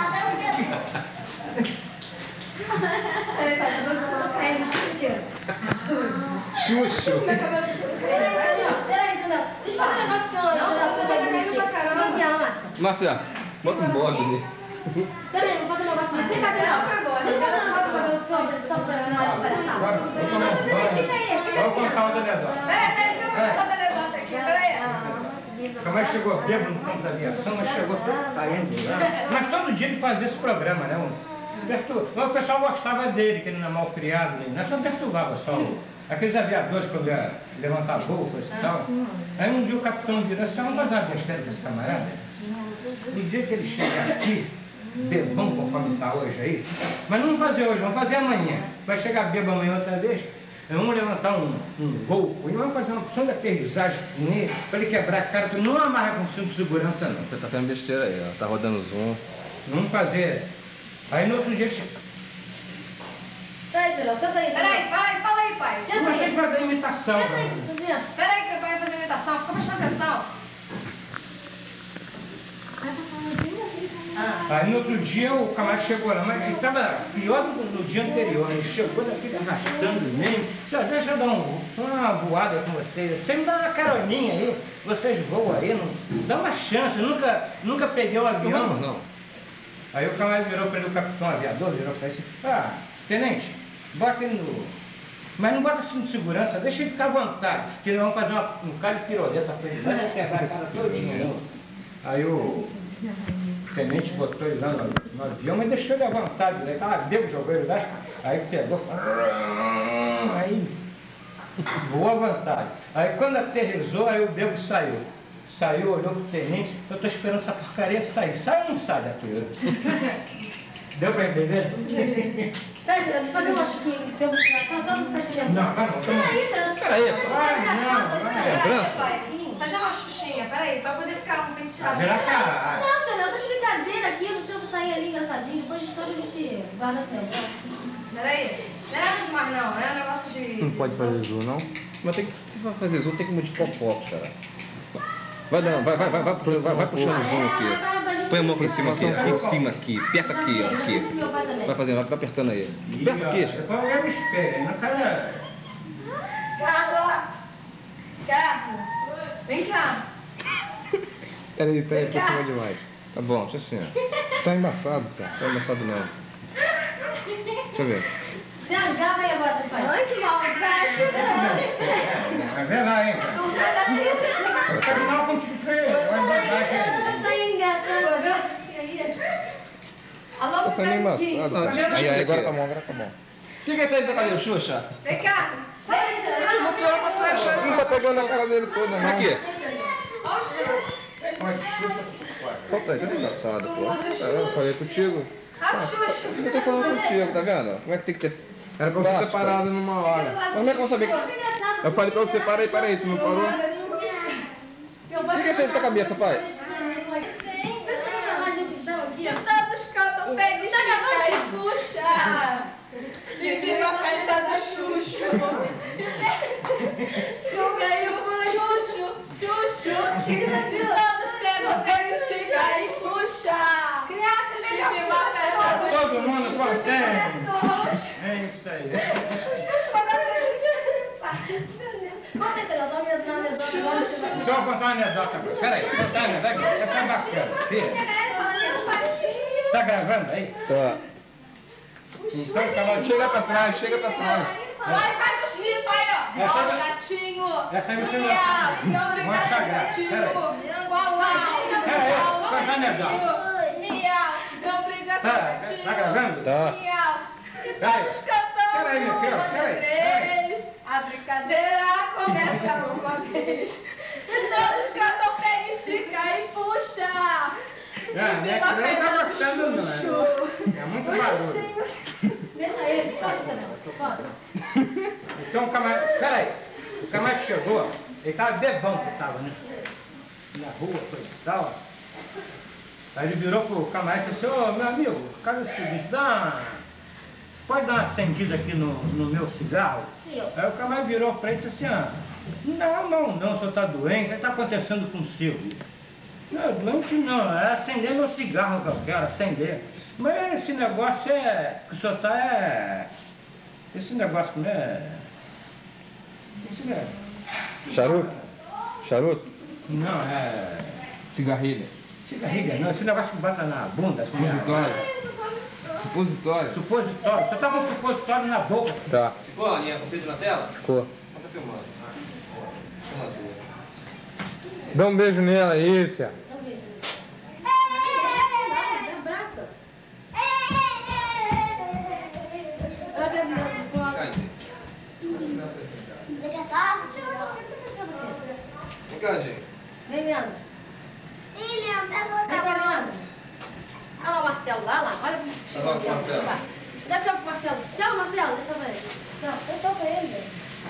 Peraí, pai, cabelo de suco caindo, esquerda. Xuxo. Meu cabelo de suco caindo. Peraí, Zé, deixa eu fazer um negócio, senhor. Não, não, você vai cair pra caramba. Massa. Márcia, bota um bode ali. Peraí, vou fazer um negócio. Não tem que fazer não, foi bom. Você vai fazer um negócio com o cabelo de suco, só pra não palhaçada. Fica aí, fica aí. Vamos contar uma anedota. Peraí, peraí, deixa eu contar uma anedota aqui, peraí. Como é que chegou bêbado no campo da aviação, mas chegou todo caindo lá. Mas todo dia ele fazia esse programa, né? Mas o pessoal gostava dele, que ele não é mal criado, né? Nós só perturbava só. Aqueles aviadores quando ia levantar voo, coisa e tal. Aí um dia o capitão virou assim, vamos fazer uma besteira com esse camarada? No dia que ele chegar aqui, bebão conforme está hoje aí, mas não vamos fazer hoje, vamos fazer amanhã. Vai chegar bêbado amanhã outra vez, vamos levantar um, um voo, e vamos fazer uma opção de aterrissagem com ele, para ele quebrar a cara, tu não amarra com cinto de segurança não. Você tá fazendo besteira aí, ó. Tá rodando zoom. Vamos fazer. Aí no outro dia... Peraí, Zé, senta aí. Peraí, fala aí, fala aí, pai. Senta aí. Mas tem que fazer imitação. Senta aí, Zé. Peraí que o pai vai fazer imitação, fica prestando atenção. Ah. Aí no outro dia o camarada chegou lá, mas ele estava pior do que no dia anterior, ele chegou daqui arrastando mesmo. Disse, deixa eu dar um, uma voada com vocês, você me dá uma caroninha aí, vocês voam aí, não, dá uma chance, eu nunca, nunca peguei um avião. Não, não. Aí o camarada virou para ele, o capitão aviador, virou para ele assim, ah, tenente, bota ele no... Mas não bota cinto de segurança, deixa ele ficar à vontade, que eles vão fazer uma, um cara de piroleta para ele, vai quebrar a cara todinha. Aí o... O tenente botou ele lá no, no avião, mas deixou ele à vontade. Ele estava bêbado, jogou ele lá, aí pegou, aí voou à vontade. Aí quando aterrissou, aí o bêbado saiu. Saiu, olhou pro tenente, eu estou esperando essa porcaria sair. Sai ou não sai daqui? Deu para entender? Peraí, deixa eu fazer uma chuquinha com seu motivação, só não ficar aqui dentro. Não, não, não. Peraí, Zé. Peraí, Peraí, fazer uma xuxinha, peraí, pra poder ficar um pouco tirado. Virar cara. Não, senhor, só de brincadeira aqui, no seu sair ali engraçadinho, depois só a gente guarda tempo. Peraí, não é nada demais não, é um negócio de... Não pode fazer zoom, não? Mas tem que, se for fazer zoom, tem que modificar o foco, cara. Vai, vai, vai, vai, vai, vai, vai, vai puxando o zoom aqui. Põe a mão pra cima aqui, aqui em cima aqui, aperta aqui, ó, aqui. Vai fazendo, vai apertando aí. Aperta aqui. Depois eu me espelho, não cara... Carlos! Carlos! Vem cá! Peraí, peraí, aproxima demais. Tá bom, deixa assim, ó. Tá embaçado, tá? Tá embaçado não. Deixa eu ver. Zé, grava aí agora, pai. Ai, que maldade! Vai ver lá, hein? Tu vai dar chute! Eu quero mal contigo, olha a bagagem aí. Você tá engatando. Alô, Tá saindo embaçado. Aí, aí, agora tá bom, agora tá bom. O que é isso aí do cabelo, Xuxa? Vem cá! Vem, Eu vou tirar pra trás. Não tá pegando a cara dele toda, não. Aqui. Olha o Xuxa. Olha, Xuxa. Solta aí, você é engraçado, pô. Tá vendo? Eu falei contigo. Olha o Xuxa. Eu tô falando contigo, tá vendo? Como é que tem que ter... Era pra você ter parado numa hora. Mas como é que eu vou saber que... Eu falei pra você, para aí, para aí, tu não parou? Por que você tá com a cabeça, pai? Todos cantam pega e estica e puxa. E viva a festa da Xuxa. Xuxa e o Xuxo, Xuxo. Todos pegam, pega, estica e puxa. Criança, e viva a festa do Xuxa. Todo mundo consegue. É isso aí. O Xuxa vai dar presente. Conta esse negócio, olha na anedota. Então, eu vou contar uma anedota agora. Peraí, vou contar uma anedota. Essa é bacana. Filha. Tá gravando aí? Tá. Então, calma, chega pra trás, chega pra trás. Vai, faz o chifre aí, ó. Essa Ó, é- o gatinho. essa é você não- Miau. Não, Vamos obrigado, achar graça. gatinho. Pera aí. Qual o Pera aí, conta a anedota. Miau. Não, obrigado, Tá, gatinho. tá gravando? Tá. Miau. E Pera aí. todos cantando. Pera aí, meu filho, pera aí, pera Três. A brincadeira começa uma vez. E todos cantam, pega, estica e puxa. É, E né? viva a Não festa tá do gostando, não, Xuxu. É muito O barulho. Xuxinho. Deixa ele, pode ser não. Pode. Então o camarada, espera aí, o camarada chegou, ele tava bebão que tava, né? Na rua, coisa e tal. Aí ele virou pro camarada e disse assim, ô meu amigo, o cara é o seguinte, dá uma... pode dar uma acendida aqui no, no meu cigarro? Sim, ó. Aí o camarada virou pra ele e disse assim, ah, não, não, não, o senhor tá doente, o que tá acontecendo consigo? Não, doente não, é acender meu cigarro que eu quero, acender. Mas esse negócio é, que o senhor tá é... Esse negócio como é... Esse não é... Charuto? Charuto? Não, é... Cigarrilha. Cigarrilha, não. Esse negócio que bota na bunda. Supositório. Supositório. Supositório. Você tá com supositório na boca. Tá. Ficou a linha com vídeo na tela? Ficou. Não tá filmando. Filmando. Dá um beijo nela, Ícia. Abraça. Vem cá, gente. Vem, Leandro. Ih, Leandro, pega Vem cá, outra mão. Leandro. Olha lá o Marcelo, vai lá. Olha pro Tá bom, Marcelo. Marcelo. Vai. Dá tchau pro Marcelo. Tchau, Marcelo. Dá tchau pra ele. Tchau. Dá tchau pra ele.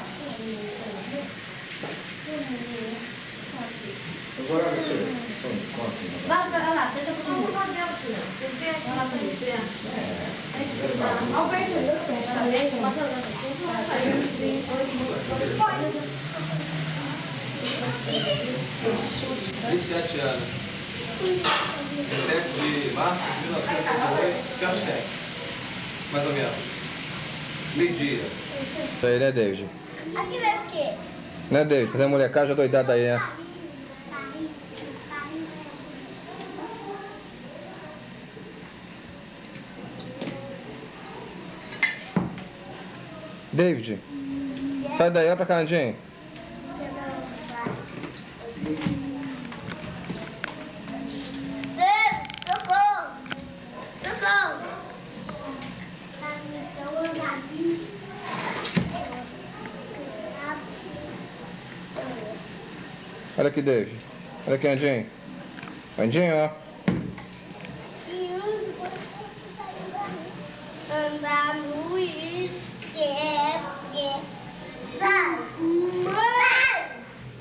Agora você conta. Vai pra lá. Dá tchau pro Marcelo. Vai lá pra ele. Olha o peito. Marcelo, Marcelo. vinte e sete anos. dezessete de março de mil novecentos e oitenta e oito. Que horas tem? Mais ou menos. Meio-dia. Pra ele é David. Aqui vai o quê? Né, David? Fazer a molecagem doidada aí, né? David, sai daí, olha pra cá, Andinho. Socorro! Socorro! Olha aqui, David. Olha aqui, Andinho. Andinho, ó. Andar no esquece. Vai! Vai!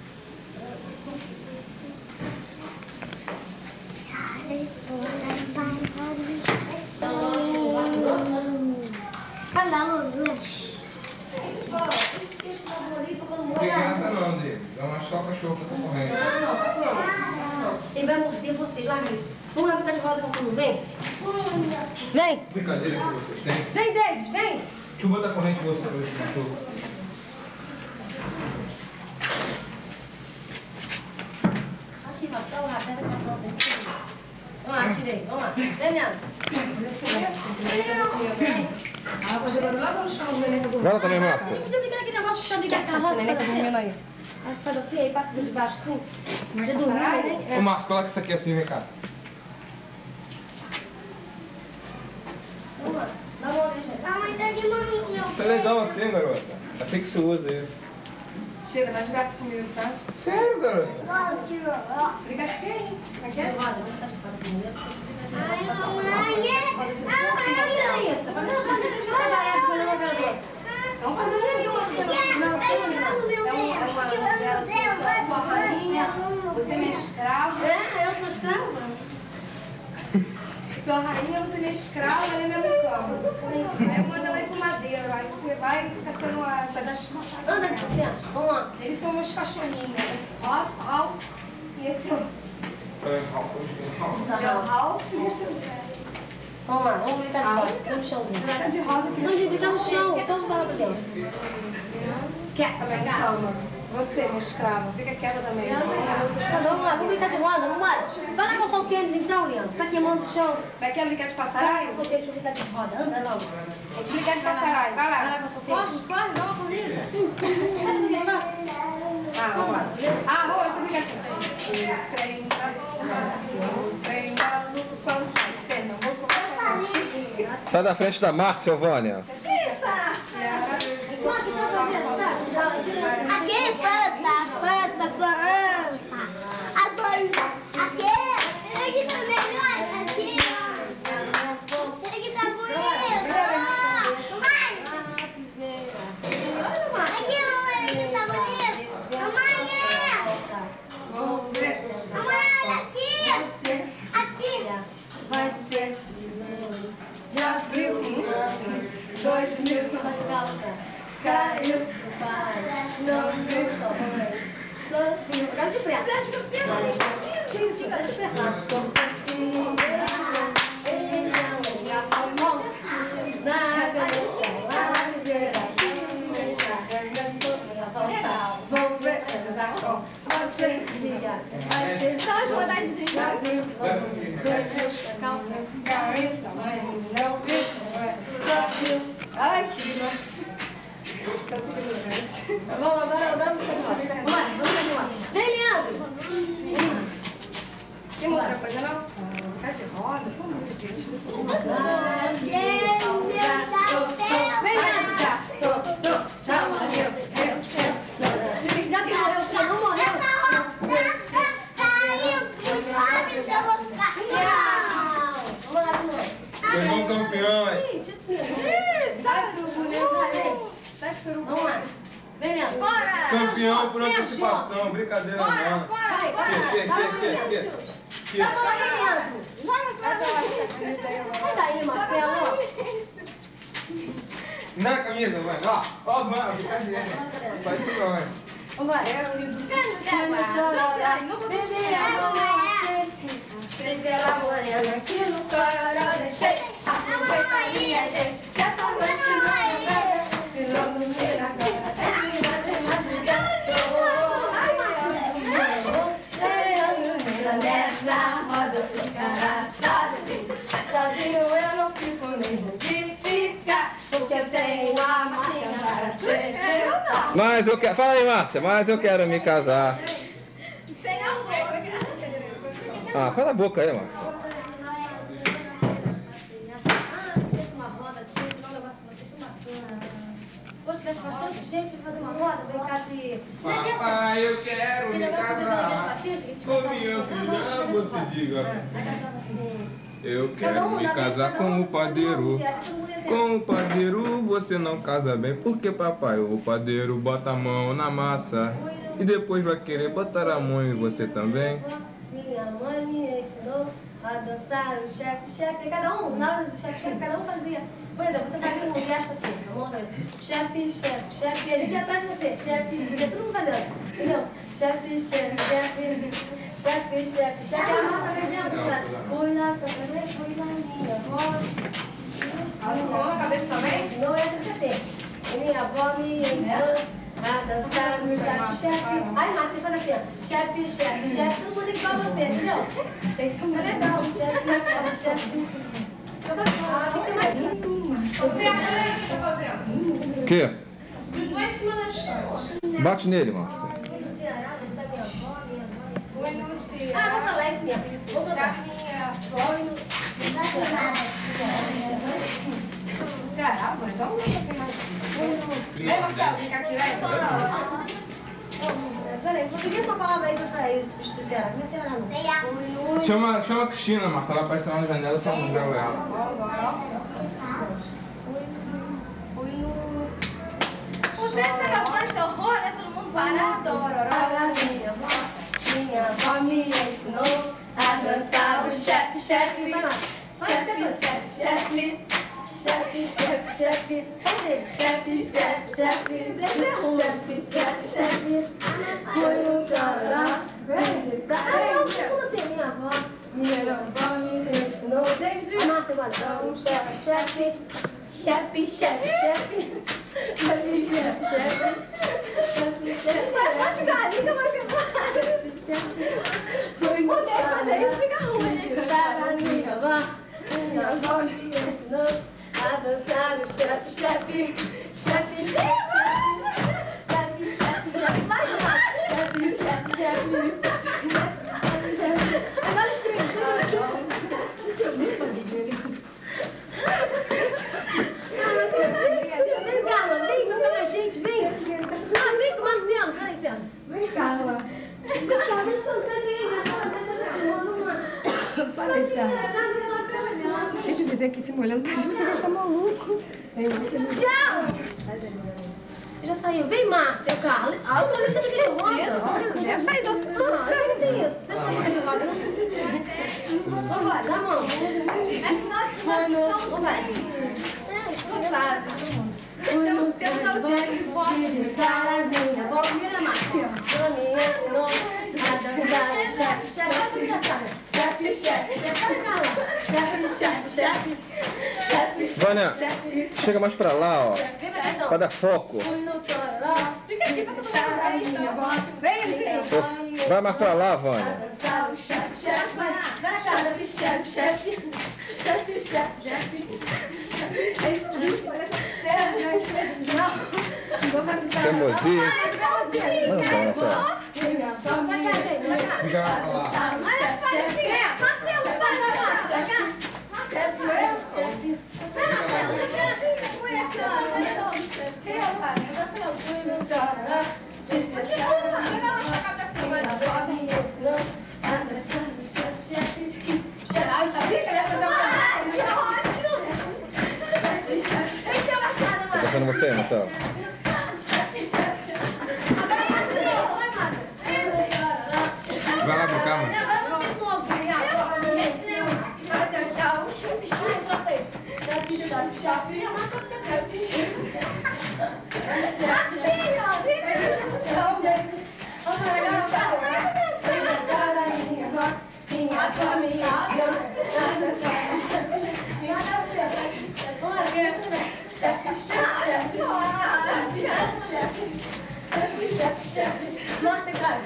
Não tem graça não, David. Dá uma machucar o cachorro com essa corrente. Faço não, faço não, faço não. Ele vai morder vocês, larga isso. Vamos lá brincar de roda com o Bruno, vem. Vem. Brincadeira que vocês têm. Vem, David, vem. Deixa eu botar a corrente em você pra ver se machuca. Aqui, ó, dá o rabo, pega o rabo, vamos lá, tirei, vamos lá. Vem, Leandro. Ah, vou jogar lá no chão, o neném tá dormindo. Vai lá também, Márcia. Podia brincar naquele negócio de brincar com a roda, neném tá dormindo aí. Faz assim, aí passa de baixo assim. Mas é dormir, né? Ô, Márcio, coloca isso aqui assim, vem cá. Vamos lá, dá uma olhada, gente. A mãe tá de mãozinha. Tá legal assim, garota. Assim que se usa isso. Chega, dá de graça comigo, tá? Sério, garoto? Briga de quem? Aqui é roda. Ai, mamãe. Ai, isso. Vamos fazer um filme. Não, sim, não. É uma novela, sua rainha, você é minha escrava. É, eu sou escrava. Sua rainha, você é minha escrava, ela é minha mucama. Aí eu mando ela ir pro madeiro, aí você vai ficar sendo uma pedaço. Anda, Cristiano, vamos lá. Eles são meus cachorrinhos, né? Ralph, Ralph, e esse é o... É o Ralph e esse é o Jack. Vamos lá, vamos brincar de roda. Fica no chãozinho. Fica de roda. Não, gente, fica no chão. Então fala pra dentro. Quieta, também, calma. Você, minha escrava, fica quieta também. Vamos lá, vamos brincar de roda, vamos lá. Vai lá coçar o tênis então, Leandro. Você tá queimando o chão. Vai querer brincar de passaralho? Coçar o tênis pra brincar de roda. Anda logo. A gente brincar de passaralho. Vai lá. Vai lá coçar o tênis. Corre, corre, dá uma corrida. Sabe esse negócio? Ah, vamos lá. Ah, vamos, você brinca assim. O trem da lua, o trem da lua, quando sai, Pernambuco. Sai da frente da Márcia, Silvânia. Aquele fanta, fanta, fanta. Agora, aquele, ele que tá melhor, aqui, ó. Ele que tá bonito. Mamãe. Aqui, mamãe, ele que tá bonito. Mamãe, é. Mamãe, olha aqui. Aqui. Vai ser de abril, dois mil, caiu seu pai, não viu sua mãe, sorriu. Agora de pressa. Você acha que eu penso assim? Sim, sim, agora de pressa. Passou pertinho, ele não ia pra mão, na Venezuela, viver aqui, carregando toda a volta. Vou ver essa com você um dia. Vai ter só as vontades de jogar. Vai ter calça, cabeça, mãe, não viu sua mãe, sorriu. Ai, que nojo. Vamos, agora, agora vamos fazer uma. Vamos lá, vamos continuar. Vem, Leandro. Tem outra coisa, não? Ficar de roda, pelo amor de Deus. Ah, gente, vem, Leandro, já. Tô, tô, já morreu, eu, eu. Já morreu, você não morreu. Vamos lá de novo. Pegou um campeão, hein? Gente, assim, dá surubu, né? Dá surubu. Vamos lá. Vem, Leandro. Bora! Campeão por antecipação, brincadeira não. Bora, bora, bora. Que, que, que, que, que? Tá bom, Leandro. Joga pra mim. Sai daí, Marcelo. Na camisa, mãe. Ó, ó, mano, brincadeira. Faz isso não, hein? Vambora. Eu e o Dudu. Não vou deixar. Achei pela morena que no coração deixei. Aproveita aí, a gente, que essa noite não é nada. Se não dormir agora, termina de madrugada. Nessa roda ficará sozinho, eu não fico mesmo de ficar, porque eu tenho a Marcinha para ser seu. Mas eu quero. Fala aí, Márcia, mas eu quero me casar. Sem amor. Ah, cala a boca aí, Márcia. Poxa, tivesse bastante gente pra fazer uma roda, brincar de... Papai, eu quero me casar. Com minha filha, você diga. Eu quero me casar com o padeiro. Com o padeiro você não casa bem. Porque, papai, o padeiro bota a mão na massa e depois vai querer botar a mão em você também. Minha mãe me ensinou a dançar o chefe, chefe. Cada um, na hora do chefe, chefe, cada um fazia. Por exemplo, você tá vindo com um gesto assim, a mão faz chefe, chefe, chefe, e a gente ia atrás de você, chefe, chefe, todo mundo fazendo, entendeu? Chefe, chefe, chefe, chefe, chefe, chefe, a mão tá perdendo. Fui lá pra fazer, fui lá minha avó. A mão na cabeça também? Não é do cacete. E minha avó me ensinou a dançar no chefe, chefe. Aí, Márcia, você faz assim, ó, chefe, chefe, chefe, todo mundo igual a você, entendeu? Tem que tomar legal, chefe, chefe, chefe. Você acha que você tá fazendo? O quê? Subindo lá em cima da distância. Bate nele, Márcia. Fui no Ceará, da minha avó, minha avó. Fui no Ceará. Ah, vamos falar isso mesmo. Vamos Da falar. minha avó no Ceará. Ceará, mãe? Então não vai ser mais. Vem, Marcelo, fica aqui, vai toda hora. Peraí, consegui uma palavra aí pra eles substituir. Como é que será? Não? Chama, chama a Cristina, Marcela, ela aparece lá na janela, só não grava ela. Fui no... Os peixes acabou esse horror, né? Todo mundo parado. Minha avó, minha avó me ensinou a dançar o chefe, chefe. Chefe, chefe, chefe. Chefe, chefe, chefe. Chefe, chefe, chefe. Chefe, chefe, chefe. Fui no Canadá. Como assim, minha avó? Minha avó me ensinou a dançar o chefe, chefe. Chefe, chefe, chefe. Chefe, chefe, chefe. Mas bate galinha, mas que faz? Fui no Canadá. Fazer isso fica ruim. Para minha avó. Minha avó me ensinou a dançar o chefe, chefe, chefe, chefe, chefe, chefe, chefe, mais uma, chefe, chefe, chefe, chefe, chefe. Agora os três, isso é muito parecido. Vem, Carla, vem, vem com a gente, vem. Ah, vem com o Marcelo, peraí, Marcelo. Vem, Carla. Vem, Carla, vem com vocês aí, deixa eu te arrumar uma. Para aí, Carla. Deixa eu dizer aqui se molhando, parece que você vai estar maluco. Tchau! Já saiu. Vem, Márcia, Carla. Ah, eu tô ali, você esqueceu. Sai do outro. Não, não tem isso. Você não sai de roda, não precisa ir. Vamos lá, dá a mão. É sinal de que nós estamos bem. É, claro. Temos, temos audiência de voz. Para minha avó, mira, Márcia. Ela me ensinou a dançar chefe, chefe. Chefe, chefe, chefe, chefe, chefe, chefe, chefe, Vânia, chega mais pra lá, ó. Pra dar foco. Fica aqui pra todo mundo. Vem, gente. Vai mais pra lá, Vânia. Chefe, chefe, chefe, chefe, chefe, chefe, chefe. É isso tudo, parece sério, gente. Não, vou fazer isso. Teimosia. Não, não, só. Vai cá, gente, vai cá. Fica lá. Marcelo, vai lá, Marcia. Chefe, chefe. Vai, Marcelo. Tá passando você, Marcelo? Vai lá pro carro. Nossa, cara.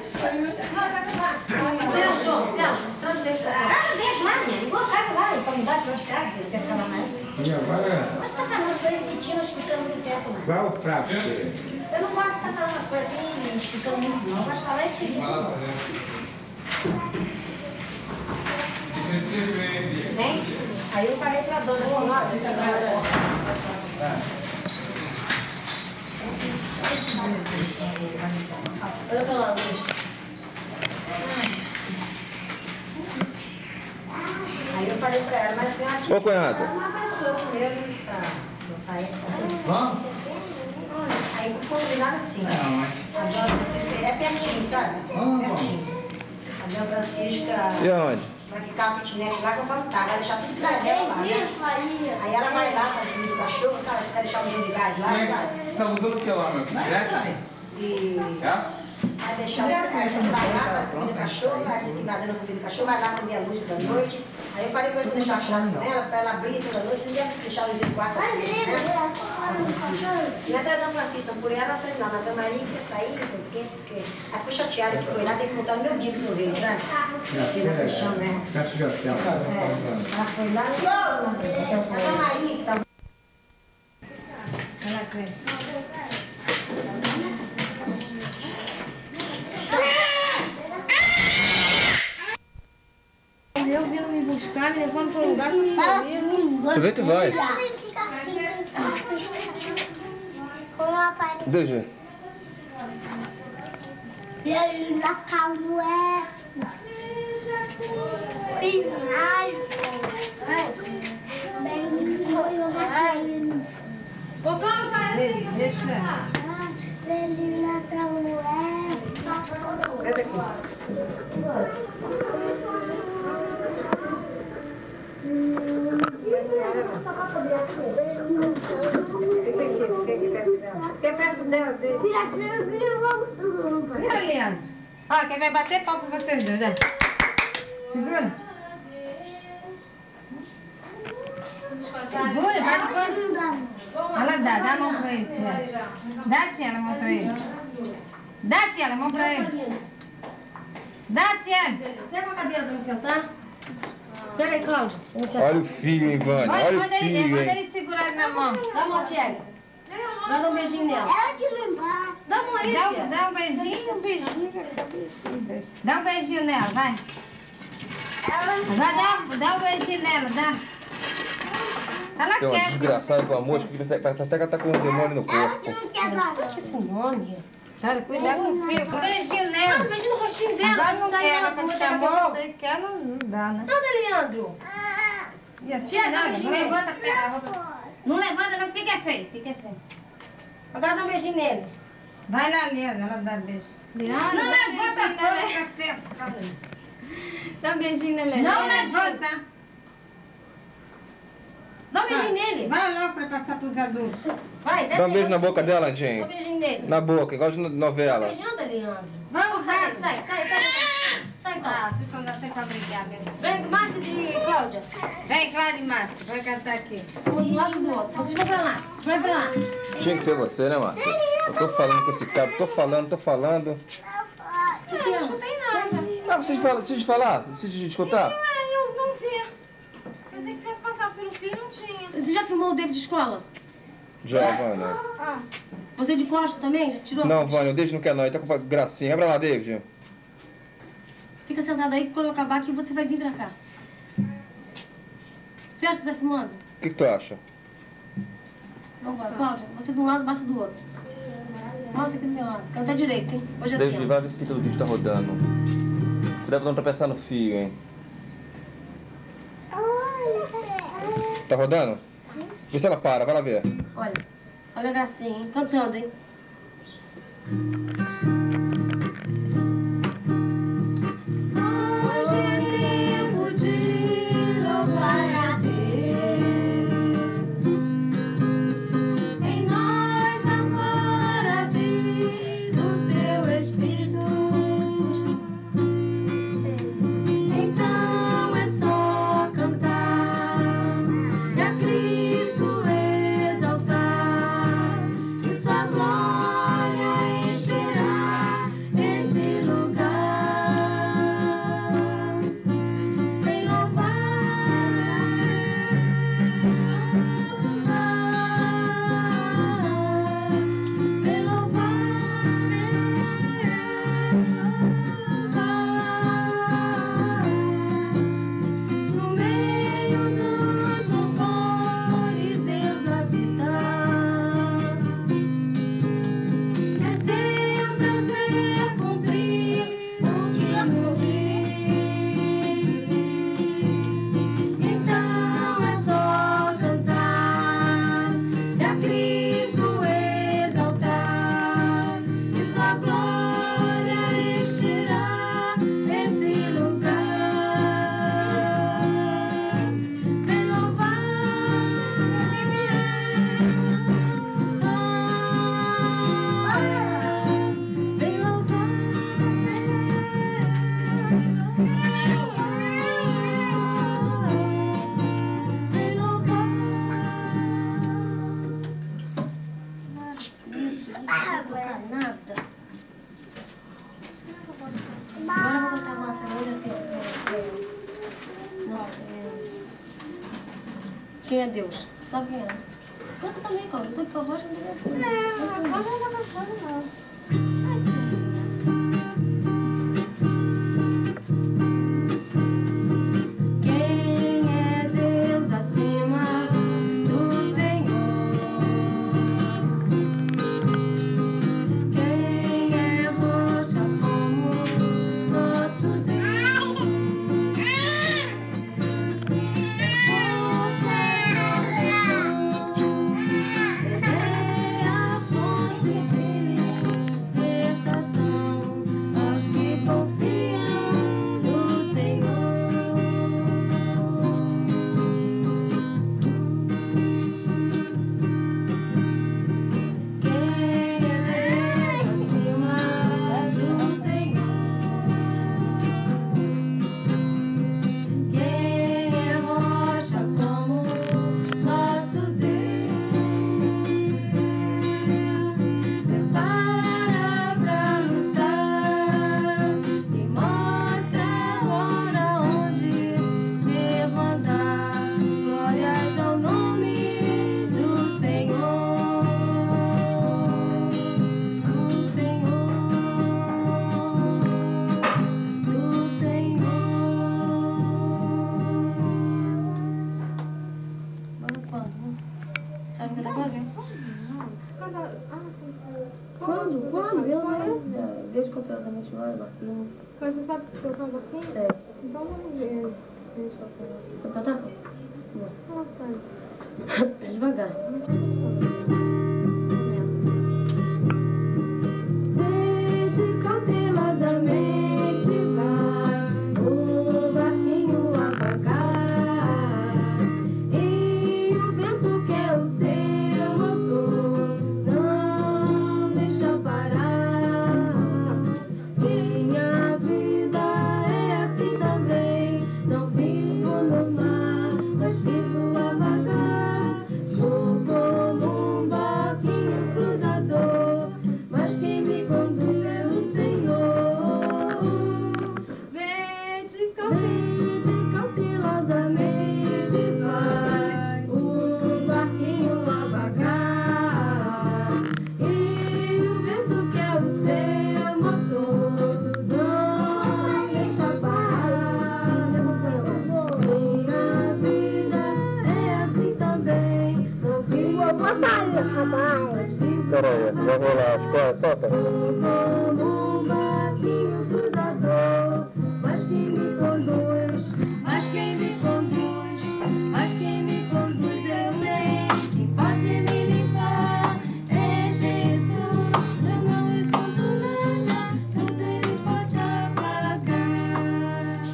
Sérgio, Sérgio, traz o deixo. Ah, deixa lá, menina. Igual a casa lá, pra mudar de de casa, que ele quer ficar lá mais. E agora? Mas tá falando isso daí repetindo, escutando muito tempo, não. Qual é o prato? Eu não gosto de estar falando as coisas assim, explicando muito, não. Eu gosto de falar e te Fala pra Vem? Aí eu falei pra dona assim, ó, deixa eu agora. Olha pra lá, Luiz. Aí eu falei pra ela, mas a senhora tinha Ô, cunhado. que dar uma pessoa mesmo pra botar aí. Vamos? Aí combinaram assim. A dona Francisca é pertinho, sabe? Pertinho. A dona Francisca E aonde? vai ficar a kitnet lá que eu falo, tá, vai deixar tudo pra dela lá, né? Aí ela vai lá fazer comida do cachorro, sabe? Você quer deixar o gin de gás lá, sabe? Tá mudando o que lá, meu? Kitnet? E vai deixar o cachorro vai lá, comida do cachorro, vai se vai dando comida do cachorro, vai lá acender a luz toda noite. Aí eu falei que eu ia deixar a chave com ela, pra ela abrir toda noite, você ia deixar a luz de quarta-feira, né? E até a dona Francisca, por ela, sabe lá, na dona Maria que tá aí, não sei o quê, porque ela ficou chateada que foi lá, tem que montar no meu dia que no Rio, sabe? Aqui na fechão, né? Peço de hotel. É, ela foi lá, a dona Maria que tá... Ela foi. Eu vindo me buscar, me levando para um lugar tudo feliz. Você vê que vai. Deixa. Feliz Natal, Noé. Feliz Natal. Ô, Cláudia, deixa. Feliz Natal, Noé. Cadê aqui? Fica aqui, fica aqui perto dela. Fica perto dela. Vira, Leandro. Ó, quem vai bater pau pra vocês dois, ó. Segura. Segura, vai ficando. Ela dá, dá a mão pra ele, tia. Dá, tia, a mão pra ele. Dá, tia, a mão pra ele. Dá, tia. Pega uma cadeira pra me sentar. Pega aí, Cláudia. Olha o filho, hein, Vânia? Olha o filho, hein? Manda ele segurar ele na mão. Dá a mão, Tiago. Dá um beijinho nela. Ela que não dá. Dá a mão aí, Dá, tia. um- dá um beijinho, um beijinho. Dá um beijinho nela, vai. Vai, dá, dá um beijinho nela, dá. Ela Tem uma quer. desgraçada com a mosca que parece até que ela tá com um demônio no corpo. Acho que esse nome. Cara, cuidado com o fio. Um beijinho nela. Dá um beijinho no rostinho dela. Agora não sai quer, dela ela pra tá botar com a na moça e quer, não, não dá, né? Anda, Leandro. E a Tia, tia, dá um não, beijinho não nele. levanta a roupa. Não levanta, não, fica feio, fica assim. Agora dá um beijinho nele. Vai lá, Leandro, ela dá beijo. Leandro, Não dá um levanta a beijinho porra, nele. fica feio. Dá um beijinho nele. Não levanta. Dá um beijinho nele. Vai logo pra passar pros adultos. Vai, desce Dá um aí, beijo na dá boca dela, Dá um Andinho. beijinho nele. Na boca, igual de novela. Beijando, Leandro. Vamos, Sai, sai. sai, sai, sai. Sai, então. Ah, vocês são nascer pra brigar mesmo. Vem, Márcia e Cláudia. Vem, Cláudia e Márcia, vai cantar aqui. Um do lado do outro. Vocês vão pra lá. Vai pra lá. Tinha que ser você, né, Márcia? Eu tô falando com esse cabo, tô falando, tô falando. Eu não escutei nada. Ah, vocês falam, vocês falar? Vocês escutar? É, eu não vi. Pensei que tivesse passado pelo fio, não tinha. Você já filmou o David de escola? Já, Vânia. Ah. Você de costa também? Já tirou? Não, Vânia, o David não quer não, ele tá com gracinha. Abre lá, David. Fica sentado aí que quando eu acabar aqui você vai vir pra cá. Você acha que tá filmando? O que, que tu acha? Vamos embora. Cláudia, você de um lado, Márcia do outro. Márcia aqui do meu lado. Canta direito, hein? Hoje é David, tempo. vai ver se a fita do vídeo tá rodando. Cuidado pra não tropeçar no fio, hein? Tá rodando? Vê se ela para, vai lá ver. Olha, olha a gracinha, hein? Cantando, hein? Hoje é tempo de louvar a Deus. Em nós agora vem do seu Espírito. Então é só cantar e a Cristo exaltar, e sua glória encherá este lugar. Vem louvar, vem louvar, no meio dos louvores Deus habita. É seu prazer cumprir o que nos diz. Então é só cantar e a Cristo exaltar, e sua glória encherá esse lugar. Vem louvar, vem louvar, vem louvar. Isso, não vai tocar nada. Agora eu vou cantar a nossa música. É, é, não, é... Quem é Deus? Sabe quem é? Canta também, Cláudia. Eu tô com a voz, não tem. É, a Cláudia não tá cantando, não. Quem é Deus acima do Senhor? Quem é rocha causa... Ah, você não sabe. Quando? Você Quando? sabe Deus só é esse? Deus copiosamente vai, Marquinhos. Mas você sabe tocar um pouquinho? Sei. Então vamos ver. Gente, cantar. Sabe cantar? Não, sabe. Devagar. Verde cautelosamente vai o barquinho apagar, e o vento que é o seu motor não deixa parar. Minha vida é assim também, não vivo no mar, mas vivo a vagar. Sou como um barquinho cruzador, mas quem me conduz é o Senhor. Verde cautelosamente vai o barquinho a vagar, e o vento que é o seu motor não deixa parar. Minha vida é assim também, não vivo mas vivo Peraí, já vou lá. Escola, solta. como um barquinho cruzador, mas quem me conduz, mas quem me conduz, mas quem me conduz é o Rei. Quem pode me limpar é Jesus. Eu não escondo nada, tudo Ele pode apagar.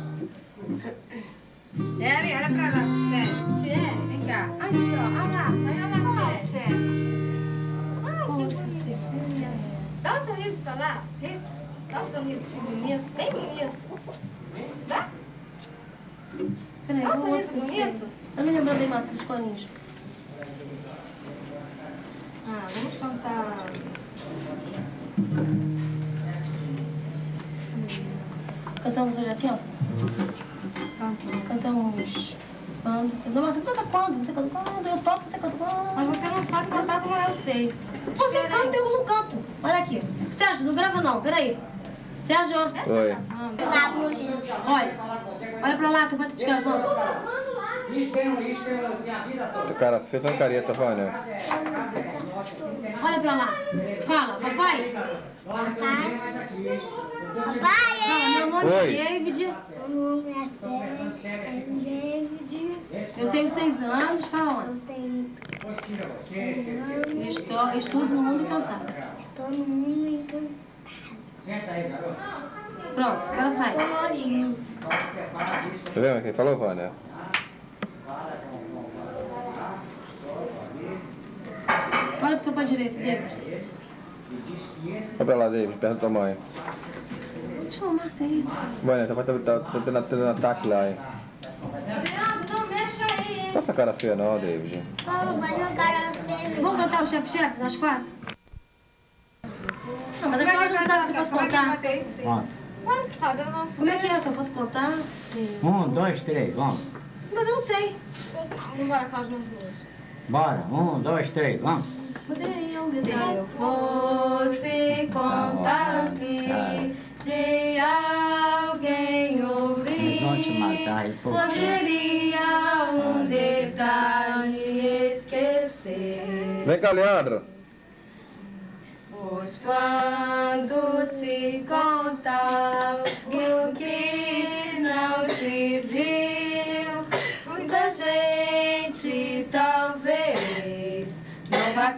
Sérgio, olha pra lá, Sérgio. Sérgio, vem cá. Aqui, ó, olha lá, olha lá, Sérgio. Ai, que bonito. Dá um sorriso pra lá. Isso. Dá um sorriso bonito, bem bonito. Dá? Peraí, Dá um vamos sorriso outro bonito. Eu me lembrando da massa dos coninhos. Ah, vamos cantar. Cantamos hoje aqui, ó. Cantamos. Cantamos quando? Não, mas você canta quando? Você canta quando? Eu toco, você canta quando? Mas você não sabe cantar como eu sei. Você Diferente. canta, eu não canto. Olha aqui. Sérgio, não grava não, peraí. Sérgio. Oi. Olha, olha pra lá, tu vai te gravando. Isso tem um isso, tem a vida toda. O cara fez uma careta, Vânia. Olha pra lá. Fala, papai. Papai. Fala, meu nome Oi. é David. Meu nome é Sérgio, é David. Eu tenho seis anos. Fala onde? Eu tenho Eu estu- eu estudo no mundo encantado. Estou no mundo encantado. Senta aí, garoto. Pronto, agora sai. Sou nojento. Tá vendo quem falou, Vânia? Olha pro seu pai direito, David. Olha pra lá, David, perto do tamanho. Deixa eu arrumar isso aí. Vânia, tá, tá, tá, tá tendo, tendo ataque lá, hein? Leandro, não mexa aí, hein? Não tá essa cara feia não, David. Então, vai jogar a feira. Vamos cantar o chefe-chefe das quatro? Não, mas aquela não sabe se eu fosse Como é que eu contar. botei sim? Conta. Claro que sabe, eu não sei. Como é que é se eu fosse contar? Um, dois, três, vamos. Mas eu não sei. Vambora, Cláudio, não duas. Bora. Um, dois, três, vamos. Se eu fosse contar o que de alguém Eles vão te ouvir, matar aí, pô. poderia um detalhe esquecer. Vem cá, Leandro. Pois quando se conta o que não se viu, muita gente talvez não vá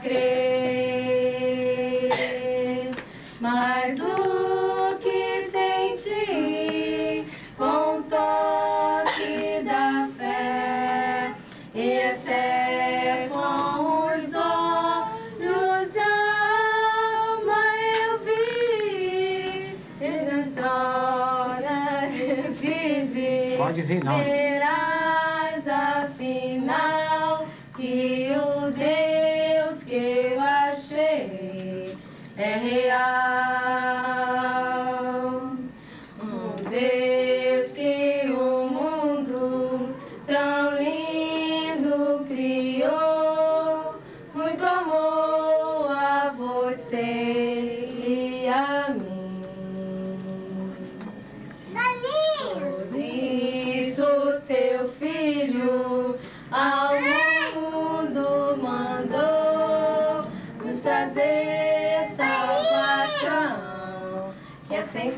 crer. Mas o que senti com o toque da fé, e até com os olhos a alma eu vi, redentora vive. Pode vir, não. Verás afinal que o Deus que eu achei é real. Um Deus que o mundo tão lindo criou, muito amor a você e a mim. Por isso seu filho ao mundo mandou, trazer salvação que é sem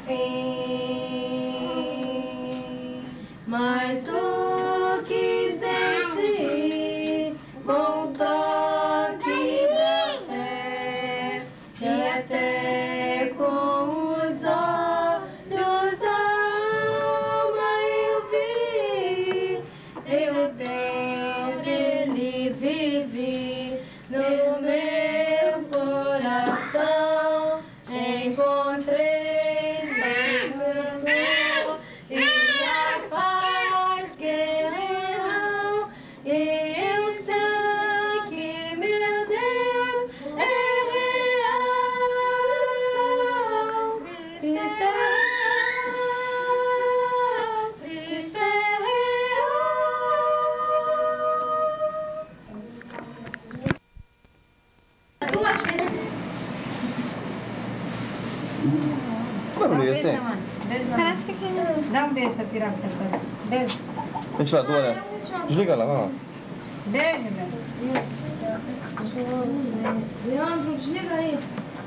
fim. Mas o que senti com o toque da fé e até com os olhos da alma eu vi, eu dentro dele vivi, no meu coração encontrei meu Senhor e a paz que ele dá, e eu sei que meu Deus é real. Cristo é real, Cristo é real. Que barulho é esse? Parece que aqui não. Dá um beijo pra tirar a foto. Beijo. Ventiladora. Desliga lá, vamos lá. Beijo, Léo. Leandro, desliga aí.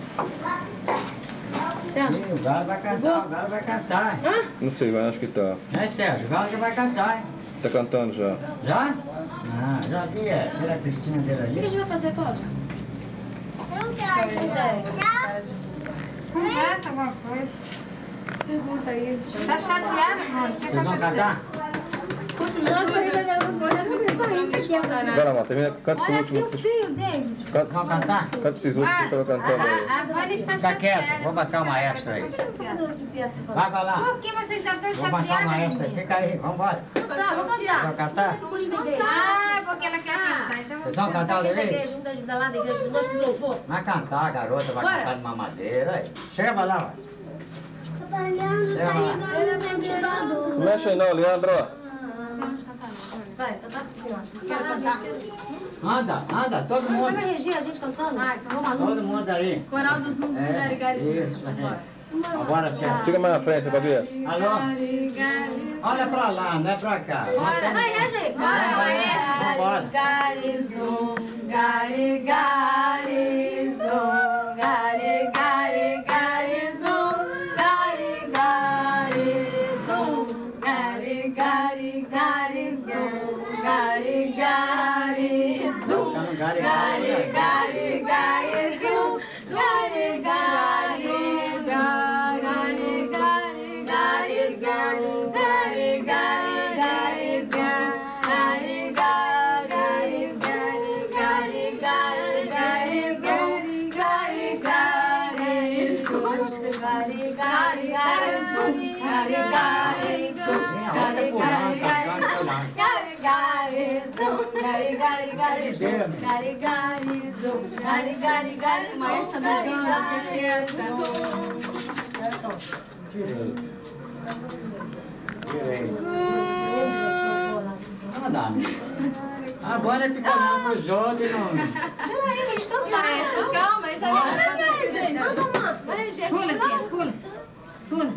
Ih, o Galo vai cantar, o Galo vai cantar. Não sei, mas acho que tá. É, Sérgio, o Galo já vai cantar, hein? Tá cantando já. Já? Ah, já vi, é. Olha a Cristina dele O que a ali. gente vai fazer, Cláudio? Eu quero. Conversa alguma coisa. Pergunta aí. Tá chateada, mano? O que Vocês vão aconteceu? cantar? Continua, eu falei pra ela, você já começou a rir aqui agora. Vai lá, amor, termina. Canta esse Olha aqui o último. fio, David. Vocês vão cantar? Canta esses últimos que você tava cantando aí. A Vânia está Fica quieto, chateada. vou botar o maestro aí. Vai, vai lá. Por que você está tão Vou botar o chateada, maestro aí. menina? Fica aí, vambora. Tá, vamos Vocês vão cantar? Ah, porque ela quer cantar. Então Vocês vão cantar o da Lelê? igreja, um da, da lá da igreja, nós de louvor. Vai cantar, garota, vai Bora. cantar de mamadeira. Aí. Chega pra lá, mas. Trabalhando, tá ligando, incentivando. Mexe aí não, Leandro. Vai, cantar assim, ó. Quero cantar. Anda, anda, todo Vai mundo. reger a gente cantando? Ah, então vamos lá. Todo mundo aí. Coral do Zum Zum É, Gari Gari Zum. isso, Agora, Sérgio. Fica mais na frente, Babi. Alô? Olha pra lá, não é pra cá. Bora, vai, reger. Bora, maestro. Vambora. Gari zum, gari gari zum, gari gari gari zum, gari gari zum, gari gari gari zum, gari gari zum, gari gari gari zum, gari gari gari gari gari gari gari gari gari O maestro tá brigando, Tirei. Tirei. Anda. A bola é ficar olhando pro jogo e não... Peraí, mas cantar. Calma, ele tá ligado. Gente, manda massa. Pula, tia, pula. Pula.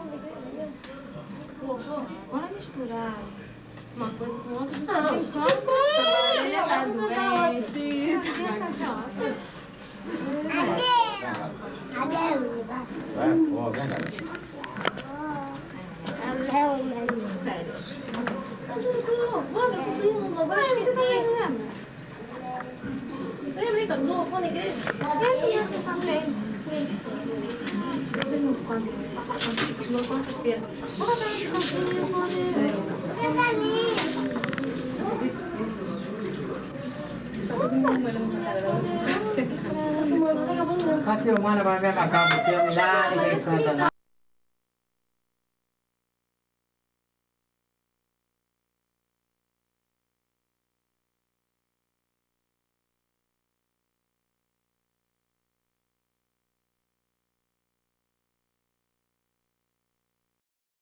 Bora misturar uma coisa com outra. Não, Gente, só ele tá doente. Vai, pô, vem, garoto. Sério. Lembra aí, tá no louvor na igreja? Esse mesmo que eu falei. Vocês não sabem disso. Isso na quarta-feira. Vou botar esse cantinho e eu vou ver. Tá todo mundo olhando pra cara dela. Tá filmando, vai ver na cabo, filme lá, ninguém canta nada.